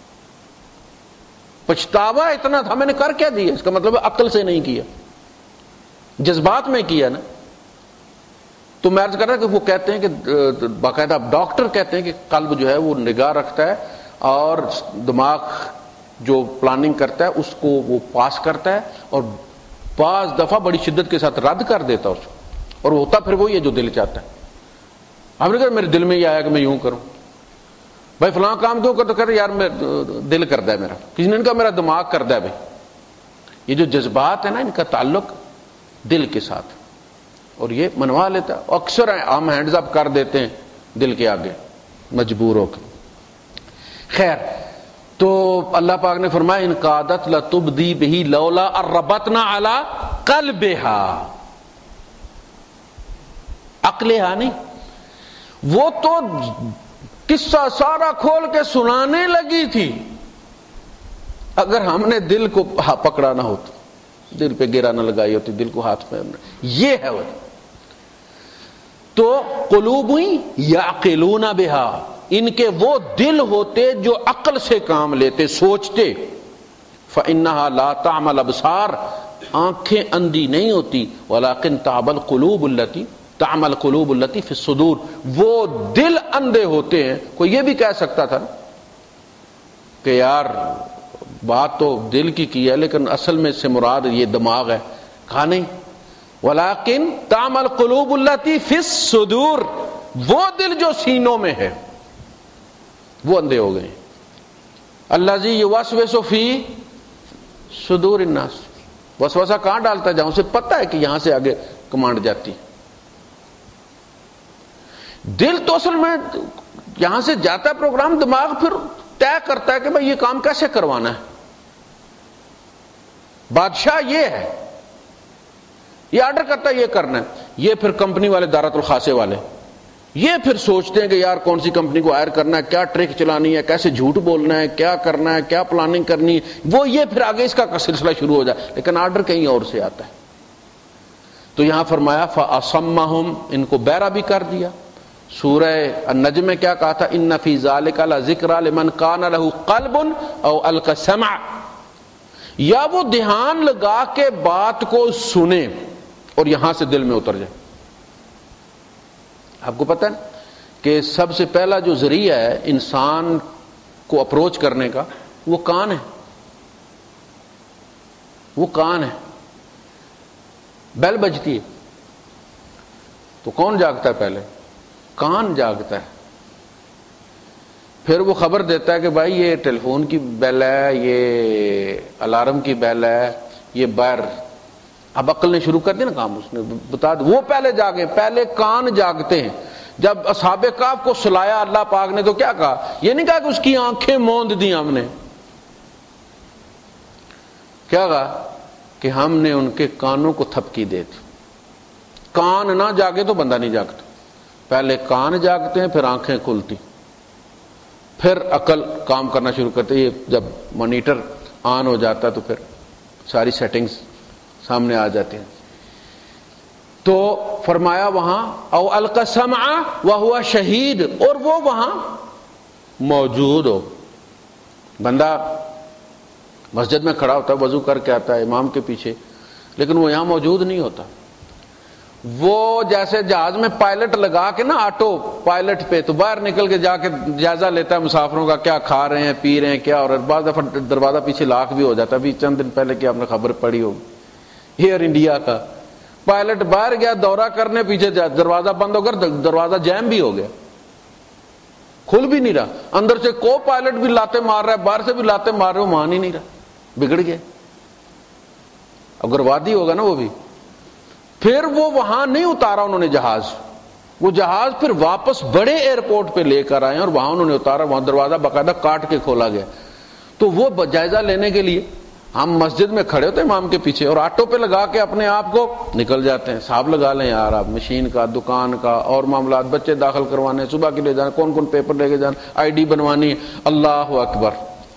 پچھتاوا اتنا تھا میں نے کر کیا دیا. اس کا مطلب عقل سے نہیں کیا، جذبات میں کیا نا. تو میں عرض کر رہا کہ وہ کہتے ہیں کہ باقاعدہ ڈاکٹر کہتے ہیں کہ قلب جو ہے وہ نگاہ رکھتا ہے اور دماغ جو پلاننگ کرتا ہے اس کو وہ پاس کرتا ہے اور بعض دفعہ بڑی شدت کے ساتھ رد کر دیتا اس کو، اور وہ ہوتا پھر وہی ہے جو دل چاہتا ہے. ہم نے کہا میرے دل میں یہ آیا کہ میں یوں کروں، بھائی فلاں کام کیوں کرتا، کہتے یار میں دل کرتا ہے میرا. کسی نے کہا میرا دماغ کرتا ہے. بھائی یہ جو جذبات ہیں نا ان کا تعلق دل کے ساتھ، اور یہ منوا لیتا ہے. اکثر ہم ہینڈز اپ کر دیتے ہیں دل کے آگے مجبور ہو کے. خیر، تو اللہ پاک نے فرمایا ان قادت لتبدی بہ لولا اربطنا علی قلبہا، عقلہا نہیں. وہ تو قصہ سارا کھول کے سنانے لگی تھی، اگر ہم نے دل کو پکڑا نہ ہوتا، دل پہ گرا نہ لگائی ہوتی، دل کو ہاتھ پہ. یہ ہے وہ تو قلوب یعقلون بہا، ان کے وہ دل ہوتے جو عقل سے کام لیتے، سوچتے. فإنها لا تعمى الابصار، آنکھیں اندھی نہیں ہوتی، ولكن تعمى القلوب التي في الصدور، وہ دل اندھے ہوتے ہیں. کوئی یہ بھی کہہ سکتا تھا کہ یار بات تو دل کی ہے لیکن اصل میں اس سے مراد یہ دماغ ہے. کہا نہیں، ولیکن تعمل قلوب التی فی الصدور، وہ دل جو سینوں میں ہے وہ اندھے ہو گئے. الذی یوسوس فی صدور الناس، وسوسہ کہاں ڈالتا ہے؟ جہاں اسے پتہ ہے کہ یہاں سے آگے کمانڈ جاتی. دل تو اصل میں یہاں سے جاتا ہے پروگرام، دماغ پھر طے کرتا ہے کہ بھائی یہ کام کیسے کروانا ہے. بادشاہ یہ ہے، یہ آرڈر کرتا ہے یہ کرنا ہے. یہ پھر کمپنی والے، دارت الخاصے والے، یہ پھر سوچتے ہیں کہ یار کون سی کمپنی کو ہائر کرنا ہے، کیا ٹرک چلانی ہے، کیسے جھوٹ بولنا ہے، کیا کرنا ہے، کیا پلاننگ کرنی ہے. وہ یہ پھر آگے اس کا سلسلہ شروع ہو جائے، لیکن آرڈر کہیں اور سے آتا ہے. تو یہاں فرمایا فَأَصَمَّهُمْ، ان کو بہرا بھی کر دیا. سورہ النجم میں کیا کہا تھا؟ ان فی ذلک لذکری لمن کان لہ قلب او القی السمع، یا وہ دھیان لگا کے بات کو سنے اور یہاں سے دل میں اتر جائے. آپ کو پتہ ہے کہ سب سے پہلا جو ذریعہ ہے انسان کو اپروچ کرنے کا وہ کان ہے. وہ کان ہے. بیل بجتی ہے تو کون جاگتا ہے؟ پہلے کان جاگتا ہے. پھر وہ خبر دیتا ہے کہ بھائی یہ ٹیلی فون کی بیل ہے، یہ الارم کی بیل ہے، یہ باہر. اب عقل نے شروع کر دیا نا کام، اس نے بتا دیا. وہ پہلے جاگے، پہلے کان جاگتے ہیں. جب اصحاب کہف کو سلایا اللہ پاک نے تو کیا کہا؟ یہ نہیں کہا کہ اس کی آنکھیں موند دی ہم نے. کیا کہا؟ کہ ہم نے ان کے کانوں کو تھپکی دے دی. کان نہ جاگے تو بندہ نہیں جاگتا. پہلے کان جاگتے ہیں، پھر آنکھیں کھلتی، پھر عقل کام کرنا شروع کرتے. یہ جب مانیٹر آن ہو جاتا ہے تو پھر ساری سیٹنگز سامنے آ جاتے ہیں. تو فرمایا وہاں او القی السمع وہو شہید، اور وہ وہاں موجود ہو. بندہ مسجد میں کھڑا ہوتا ہے، وضو کر کے آتا ہے امام کے پیچھے، لیکن وہ یہاں موجود نہیں ہوتا. وہ جیسے جہاز میں پائلٹ لگا کے نا، آٹو پائلٹ پہ، تو باہر نکل کے جا کے جائزہ لیتا ہے مسافروں کا، کیا کھا رہے ہیں، پی رہے ہیں کیا. اور بعض دفعہ دروازہ پیچھے لاک بھی ہو جاتا ہے. ابھی چند دن پہلے کی آپ نے خبر پڑھی ہوگی، ایئر انڈیا کا پائلٹ باہر گیا دورہ کرنے، پیچھے دروازہ بند ہو کر دروازہ جیم بھی ہو گیا، کھل بھی نہیں رہا. اندر سے کو پائلٹ بھی لاتے مار رہا ہے، باہر سے بھی لاتے مار رہے، وہ مان ہی نہیں رہا، بگڑ گئے. اگر وادی ہوگا نا وہ بھی. پھر وہ وہاں نہیں اتارا انہوں نے جہاز، وہ جہاز پھر واپس بڑے ایئرپورٹ پہ لے کر آئے اور وہاں انہوں نے اتارا، وہاں دروازہ باقاعدہ کاٹ کے کھولا گیا. تو وہ جائزہ لینے کے لیے ہم مسجد میں کھڑے ہوتے ہیں امام کے پیچھے اور آٹو پہ لگا کے اپنے آپ کو نکل جاتے ہیں. صاحب لگا لیں یار آپ، مشین کا، دکان کا اور معاملات، بچے داخل کروانے، صبح کے لیے جانا، کون کون پیپر لے کے جانا، آئی ڈی بنوانی، اللہ اکبر.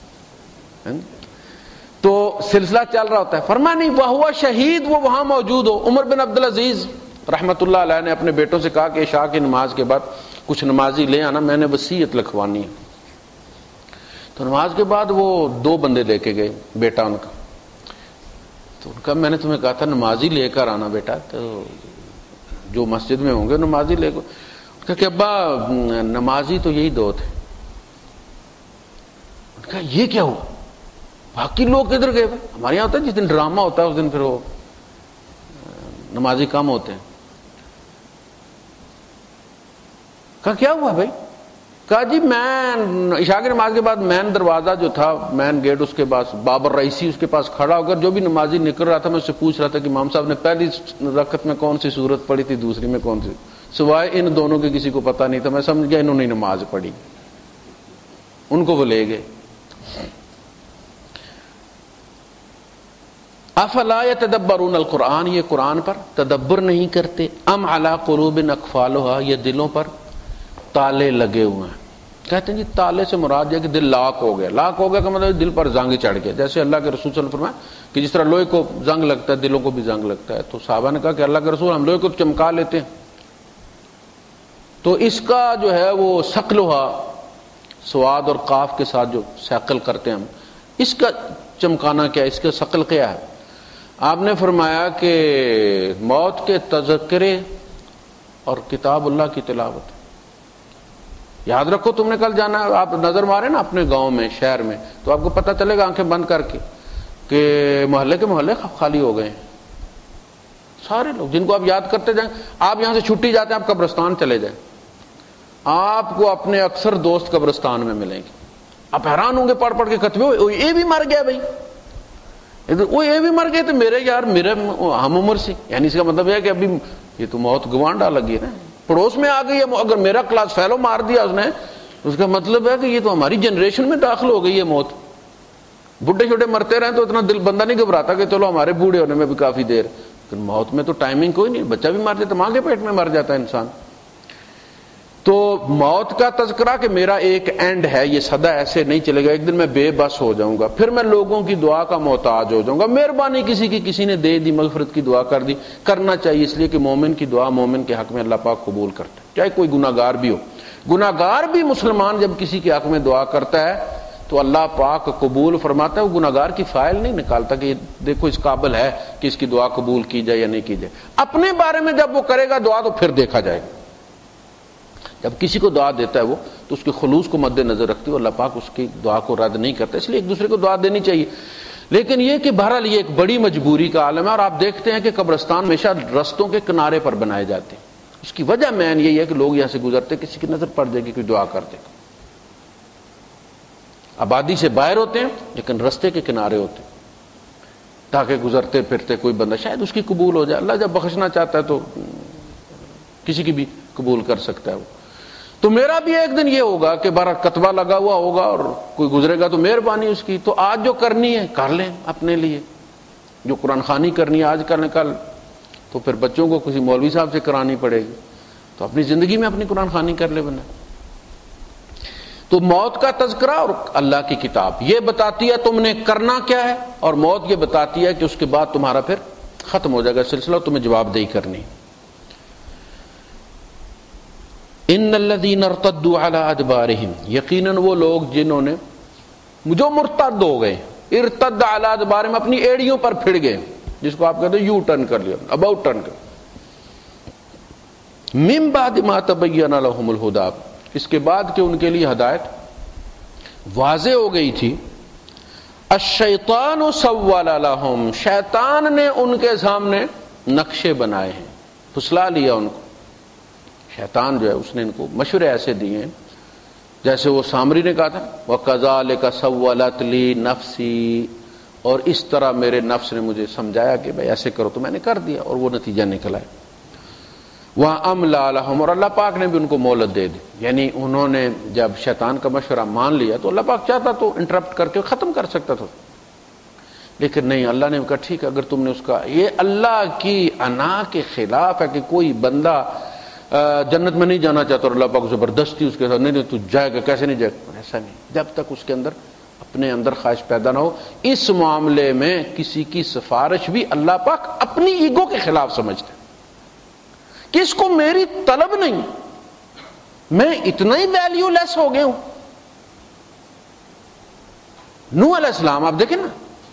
تو سلسلہ چل رہا ہوتا ہے. فرمایا نہیں وہ شہید، وہ وہاں موجود ہو. عمر بن عبدالعزیز رحمت اللہ علیہ نے اپنے بیٹوں سے کہا کہ عشاء کی نماز کے بعد کچھ نمازی لے آنا، میں نے وصیت لکھوانی ہے. تو نماز کے بعد وہ 2 بندے لے کے گئے، بیٹا ان کا. تو ان کا میں نے تمہیں کہا تھا نمازی لے کر آنا بیٹا، تو جو مسجد میں ہوں گے نمازی لے کر. کہا کہ ابا نمازی تو یہی 2 تھے. ان کا یہ کیا ہوا، باقی لوگ کدھر گئے؟ ہمارے یہاں ہوتا ہے جس دن ڈرامہ ہوتا ہے اس دن پھر وہ نمازی کم ہوتے ہیں. کہا کیا ہوا بھائی؟ کہا جی میں عشاء کی نماز کے بعد مین دروازہ جو تھا، مین گیٹ، اس کے پاس بابر رئیسی اس کے پاس کھڑا ہو کر جو بھی نمازی نکل رہا تھا میں اس سے پوچھ رہا تھا کہ امام صاحب نے پہلی رکعت میں کون سی سورت پڑھی تھی، دوسری میں کون سی، سوائے ان دونوں کے کسی کو پتہ نہیں تھا. میں سمجھ گیا انہوں نے نماز پڑھی. ان کو وہ لے گئے. افلا یتدبرون القرآن، یہ قرآن پر تدبر نہیں کرتے. ام علی قلوب اقفالها، یہ دلوں پر تالے لگے ہوئے ہیں. کہتے ہیں جی تالے سے مراد یہ کہ دل لاک ہو گیا. لاک ہو گیا کا مطلب دل پر زنگ چڑھ گیا. جیسے اللہ کے رسول صلی اللہ علیہ وسلم فرمایا کہ جس طرح لوہے کو زنگ لگتا ہے دلوں کو بھی زنگ لگتا ہے. تو صحابہ نے کہا کہ اللہ کے رسول ہم لوہے کو چمکا لیتے ہیں. تو اس کا جو ہے وہ ثقلھا، سواد اور قاف کے ساتھ جو ثقل کرتے ہیں ہم، اس کا چمکانا کیا ہے، اس کا ثقل کیا ہے؟ آپ نے فرمایا کہ موت کے تذکرے اور کتاب اللہ کی تلاوت. یاد رکھو تم نے کل جانا ہے، آپ نظر مارے نا اپنے گاؤں میں، شہر میں، تو آپ کو پتہ چلے گا آنکھیں بند کر کے کہ محلے کے محلے خالی ہو گئے ہیں. سارے لوگ جن کو آپ یاد کرتے جائیں. آپ یہاں سے چھٹی جاتے ہیں، آپ قبرستان چلے جائیں، آپ کو اپنے اکثر دوست قبرستان میں ملیں گے. آپ حیران ہوں گے پڑھ پڑھ کے کتبے، یہ بھی مر گیا بھائی، وہ یہ بھی مر گئے تو میرے یار میرے ہم عمر سے. یعنی اس کا مطلب ہے کہ ابھی یہ تو موت گوان ڈال لگی ہے نا، پڑوس میں آ گئی ہے. اگر میرا کلاس فیلو مار دیا اس نے، اس کا مطلب ہے کہ یہ تو ہماری جنریشن میں داخل ہو گئی ہے موت. بڈھے چھوٹے مرتے رہے تو اتنا دل بندہ نہیں گھبراتا کہ چلو ہمارے بوڑھے ہونے میں بھی کافی دیر. لیکن موت میں تو ٹائمنگ کوئی نہیں. بچہ بھی مر جاتا، ماں کے پیٹ میں مر جاتا ہے انسان. تو موت کا تذکرہ کہ میرا ایک اینڈ ہے، یہ سدا ایسے نہیں چلے گا، ایک دن میں بے بس ہو جاؤں گا، پھر میں لوگوں کی دعا کا محتاج ہو جاؤں گا. مہربانی کسی کی کسی نے دے دی، مغفرت کی دعا کر دی، کرنا چاہیے، اس لیے کہ مومن کی دعا مومن کے حق میں اللہ پاک قبول کرتا ہے، چاہے کوئی گناہ گار بھی ہو. گناہ گار بھی مسلمان جب کسی کے حق میں دعا کرتا ہے تو اللہ پاک قبول فرماتا ہے. وہ گناہ گار کی فائل نہیں نکالتا کہ دیکھو اس قابل ہے کہ اس کی دعا قبول کی جائے یا نہیں کی جائے. اپنے بارے میں جب وہ کرے گا دعا تو پھر دیکھا جائے گا. جب کسی کو دعا دیتا ہے وہ تو اس کے خلوص کو مد نظر رکھتی ہے، اللہ پاک اس کی دعا کو رد نہیں کرتا. اس لیے ایک دوسرے کو دعا دینی چاہیے. لیکن یہ کہ بہرحال یہ ایک بڑی مجبوری کا عالم ہے. اور آپ دیکھتے ہیں کہ قبرستان ہمیشہ رستوں کے کنارے پر بنائے جاتے ہیں. اس کی وجہ مین یہی ہے کہ لوگ یہاں سے گزرتے، کسی کی نظر پڑ جائے گی، کوئی دعا کر دے گا. آبادی سے باہر ہوتے ہیں لیکن رستے کے کنارے ہوتے ہیں تاکہ گزرتے پھرتے کوئی بندہ شاید اس کی قبول ہو جائے. اللہ جب بخشنا چاہتا ہے تو کسی کی بھی قبول کر سکتا ہے وہ. تو میرا بھی ایک دن یہ ہوگا کہ بارہ کتبہ لگا ہوا ہوگا اور کوئی گزرے گا تو مہربانی اس کی. تو آج جو کرنی ہے کر لیں اپنے لیے. جو قرآن خوانی کرنی ہے آج کر لیں، کل تو پھر بچوں کو کسی مولوی صاحب سے کرانی پڑے گی. تو اپنی زندگی میں اپنی قرآن خوانی کر لے بنا. تو موت کا تذکرہ اور اللہ کی کتاب یہ بتاتی ہے تم نے کرنا کیا ہے، اور موت یہ بتاتی ہے کہ اس کے بعد تمہارا پھر ختم ہو جائے گا سلسلہ، تمہیں جواب دہی کرنی. ان الذين ارتدوا على ادبارهم، یقیناً وہ لوگ جنہوں نے جو مرتد ہو گئے، ارتد على ادبارهم، اپنی ایڑیوں پر پھر گئے، جس کو آپ کہتے ہیں یو ٹرن کر لیا، اباؤٹ ٹرن کر. من بعد ما تبين لهم الهدى، اس کے بعد کہ ان کے لیے ہدایت واضح ہو گئی تھی. الشیطان سول لهم، شیطان نے ان کے سامنے نقشے بنائے ہیں، پھسلا لیا ان کو. شیطان جو ہے اس نے ان کو مشورے ایسے دیے ہیں جیسے وہ سامری نے کہا تھا وَكَذَلِكَ سَوَّلَتْ لِي نَفْسِي، اور اس طرح میرے نفس نے مجھے سمجھایا کہ بھائی ایسے کرو، تو میں نے کر دیا اور وہ نتیجہ نکلا ہے. وَأَمْلَى لَهُمْ، اور اللہ پاک نے بھی ان کو مہلت دے دی. یعنی انہوں نے جب شیطان کا مشورہ مان لیا تو اللہ پاک چاہتا تو انٹرپٹ کر کے ختم کر سکتا تھا، لیکن نہیں، اللہ نے کہا ٹھیک ہے اگر تم نے اس کا، یہ اللہ کی انا کے خلاف ہے کہ کوئی بندہ جنت میں نہیں جانا چاہتا اور اللہ پاک زبردستی اس کے ساتھ نہیں تو جائے گا، کیسے نہیں جائے گا، ایسا نہیں، جب تک اس کے اندر اپنے اندر خواہش پیدا نہ ہو. اس معاملے میں کسی کی سفارش بھی اللہ پاک اپنی ایگو کے خلاف سمجھتے کہ اس کو میری طلب نہیں، میں اتنا ہی ویلیو لیس ہو گیا ہوں. نوح علیہ السلام آپ دیکھیں نا،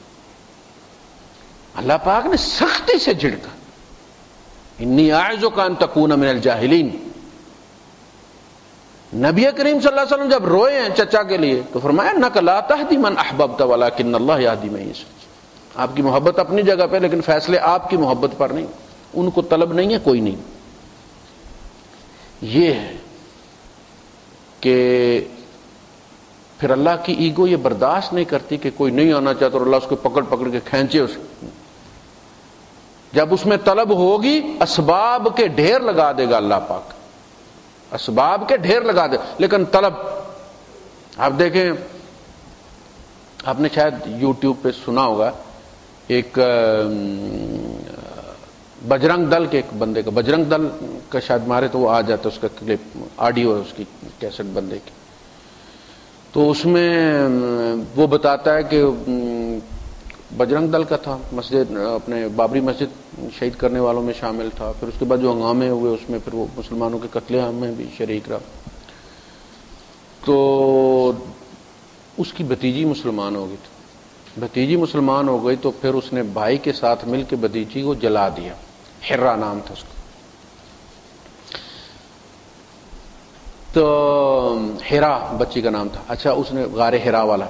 اللہ پاک نے سختی سے جھڑکا، انی اعظک ان تکون من الجاہلین. نبی کریم صلی اللہ علیہ وسلم جب روئے ہیں چچا کے لیے تو فرمایا انک لا تہدی من احببت ولکن اللہ یہدی من یشاء. آپ کی محبت اپنی جگہ پہ، لیکن فیصلے آپ کی محبت پر نہیں، ان کو طلب نہیں ہے، کوئی نہیں. یہ ہے کہ پھر اللہ کی ایگو یہ برداشت نہیں کرتی کہ کوئی نہیں آنا چاہتا اور اللہ اس کو پکڑ پکڑ کے کھینچے اس کو. جب اس میں طلب ہوگی اسباب کے ڈھیر لگا دے گا اللہ پاک، اسباب کے ڈھیر لگا دے. لیکن طلب آپ دیکھیں، آپ نے شاید یوٹیوب پہ سنا ہوگا، ایک بجرنگ دل کے ایک بندے کا، بجرنگ دل کا شاید مارے تو وہ آ جاتا ہے، اس کا کلپ آڈیو ہے اس کی کیسٹ بندے کی. تو اس میں وہ بتاتا ہے کہ بجرنگ دل کا تھا، مسجد اپنے بابری مسجد شہید کرنے والوں میں شامل تھا. پھر اس کے بعد جو ہنگامے ہوئے اس میں پھر وہ مسلمانوں کے قتل عام میں بھی شریک رہا. تو اس کی بھتیجی مسلمان ہو گئی تھی، بھتیجی مسلمان ہو گئی تو پھر اس نے بھائی کے ساتھ مل کے بھتیجی کو جلا دیا. ہرا نام تھا اس کا. تو ہیرا بچی کا نام تھا. اچھا، اس نے غار ہرا والا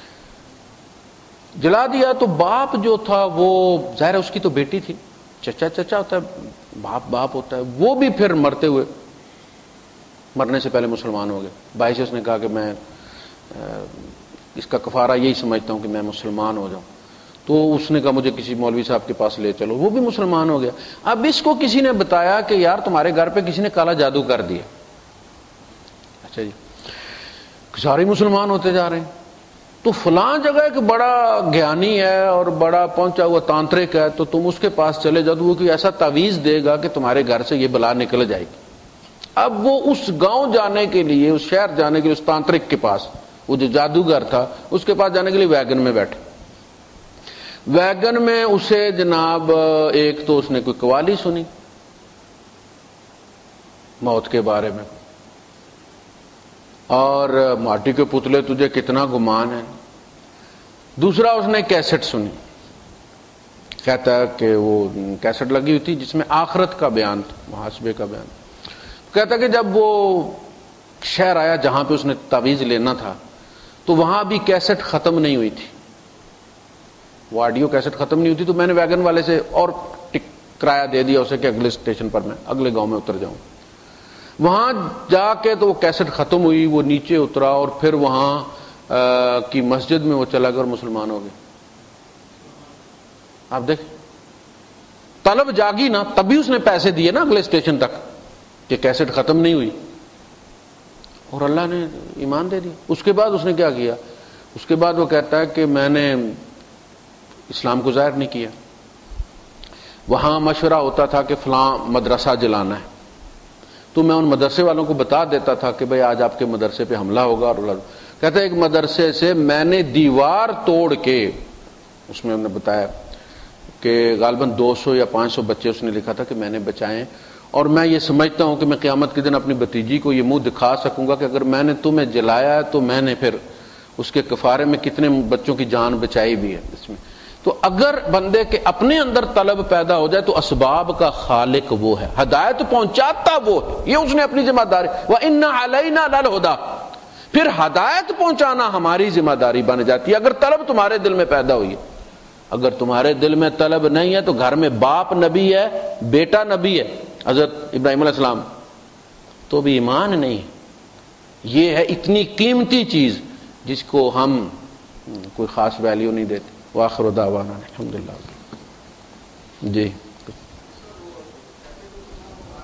جلا دیا. تو باپ جو تھا وہ ظاہر ہے اس کی تو بیٹی تھی، چچا چچا ہوتا ہے، باپ باپ ہوتا ہے، وہ بھی پھر مرتے ہوئے مرنے سے پہلے مسلمان ہو گئے. بھائی سے اس نے کہا کہ میں اس کا کفارہ یہی سمجھتا ہوں کہ میں مسلمان ہو جاؤں. تو اس نے کہا مجھے کسی مولوی صاحب کے پاس لے چلو، وہ بھی مسلمان ہو گیا. اب اس کو کسی نے بتایا کہ یار تمہارے گھر پہ کسی نے کالا جادو کر دیا. اچھا جی، سارے مسلمان ہوتے جا رہے ہیں. تو فلاں جگہ ایک بڑا گیانی ہے اور بڑا پہنچا ہوا تانترک ہے، تو تم اس کے پاس چلے جاؤ تو وہ کوئی ایسا تعویذ دے گا کہ تمہارے گھر سے یہ بلا نکل جائے گی. اب وہ اس گاؤں جانے کے لیے، اس شہر جانے کے لیے، اس تانترک کے پاس، وہ جو جادوگر تھا اس کے پاس جانے کے لیے ویگن میں بیٹھا. ویگن میں اسے جناب ایک تو اس نے کوئی قوالی سنی موت کے بارے میں، اور ماٹی کے پتلے تجھے کتنا گمان ہے. دوسرا اس نے کیسٹ سنی، کہتا ہے کہ وہ کیسٹ لگی ہوئی تھی جس میں آخرت کا بیان تھا، محاسبے کا بیان. کہتا ہے کہ جب وہ شہر آیا جہاں پہ اس نے تعویذ لینا تھا تو وہاں بھی کیسٹ ختم نہیں ہوئی تھی، وہ آڈیو کیسٹ ختم نہیں ہوئی تھی. تو میں نے ویگن والے سے اور کرایہ دے دیا اسے کہ اگلے اسٹیشن پر میں اگلے گاؤں میں اتر جاؤں. وہاں جا کے تو وہ کیسٹ ختم ہوئی، وہ نیچے اترا اور پھر وہاں کی مسجد میں وہ چلا گیا اور مسلمان ہو گیا. آپ دیکھ، طلب جاگی نا، تبھی اس نے پیسے دیے نا اگلے اسٹیشن تک کہ کیسٹ ختم نہیں ہوئی، اور اللہ نے ایمان دے دیا. اس کے بعد اس نے کیا کیا؟ اس کے بعد وہ کہتا ہے کہ میں نے اسلام کو ظاہر نہیں کیا. وہاں مشورہ ہوتا تھا کہ فلاں مدرسہ جلانا ہے، تو میں ان مدرسے والوں کو بتا دیتا تھا کہ بھئی آج آپ کے مدرسے پہ حملہ ہوگا. اور کہتا ہے ایک مدرسے سے میں نے دیوار توڑ کے، اس میں انہوں نے بتایا کہ غالباً 200 یا 500 بچے اس نے لکھا تھا کہ میں نے بچائے، اور میں یہ سمجھتا ہوں کہ میں قیامت کے دن اپنی بھتیجی کو یہ منہ دکھا سکوں گا کہ اگر میں نے تمہیں جلایا ہے تو میں نے پھر اس کے کفارے میں کتنے بچوں کی جان بچائی بھی ہے اس میں. تو اگر بندے کے اپنے اندر طلب پیدا ہو جائے تو اسباب کا خالق وہ ہے، ہدایت پہنچاتا وہ ہے، یہ اس نے اپنی ذمہ داری. وَإِنَّ عَلَيْنَا لَلْهُدَىٰ، پھر ہدایت پہنچانا ہماری ذمہ داری بن جاتی ہے اگر طلب تمہارے دل میں پیدا ہوئی. اگر تمہارے دل میں طلب نہیں ہے تو گھر میں باپ نبی ہے، بیٹا نبی ہے، حضرت ابراہیم علیہ السلام، تو بھی ایمان نہیں ہے. یہ ہے اتنی قیمتی چیز جس کو ہم کوئی خاص ویلیو نہیں دیتے. وآخر دعوانا الحمدللہ. جی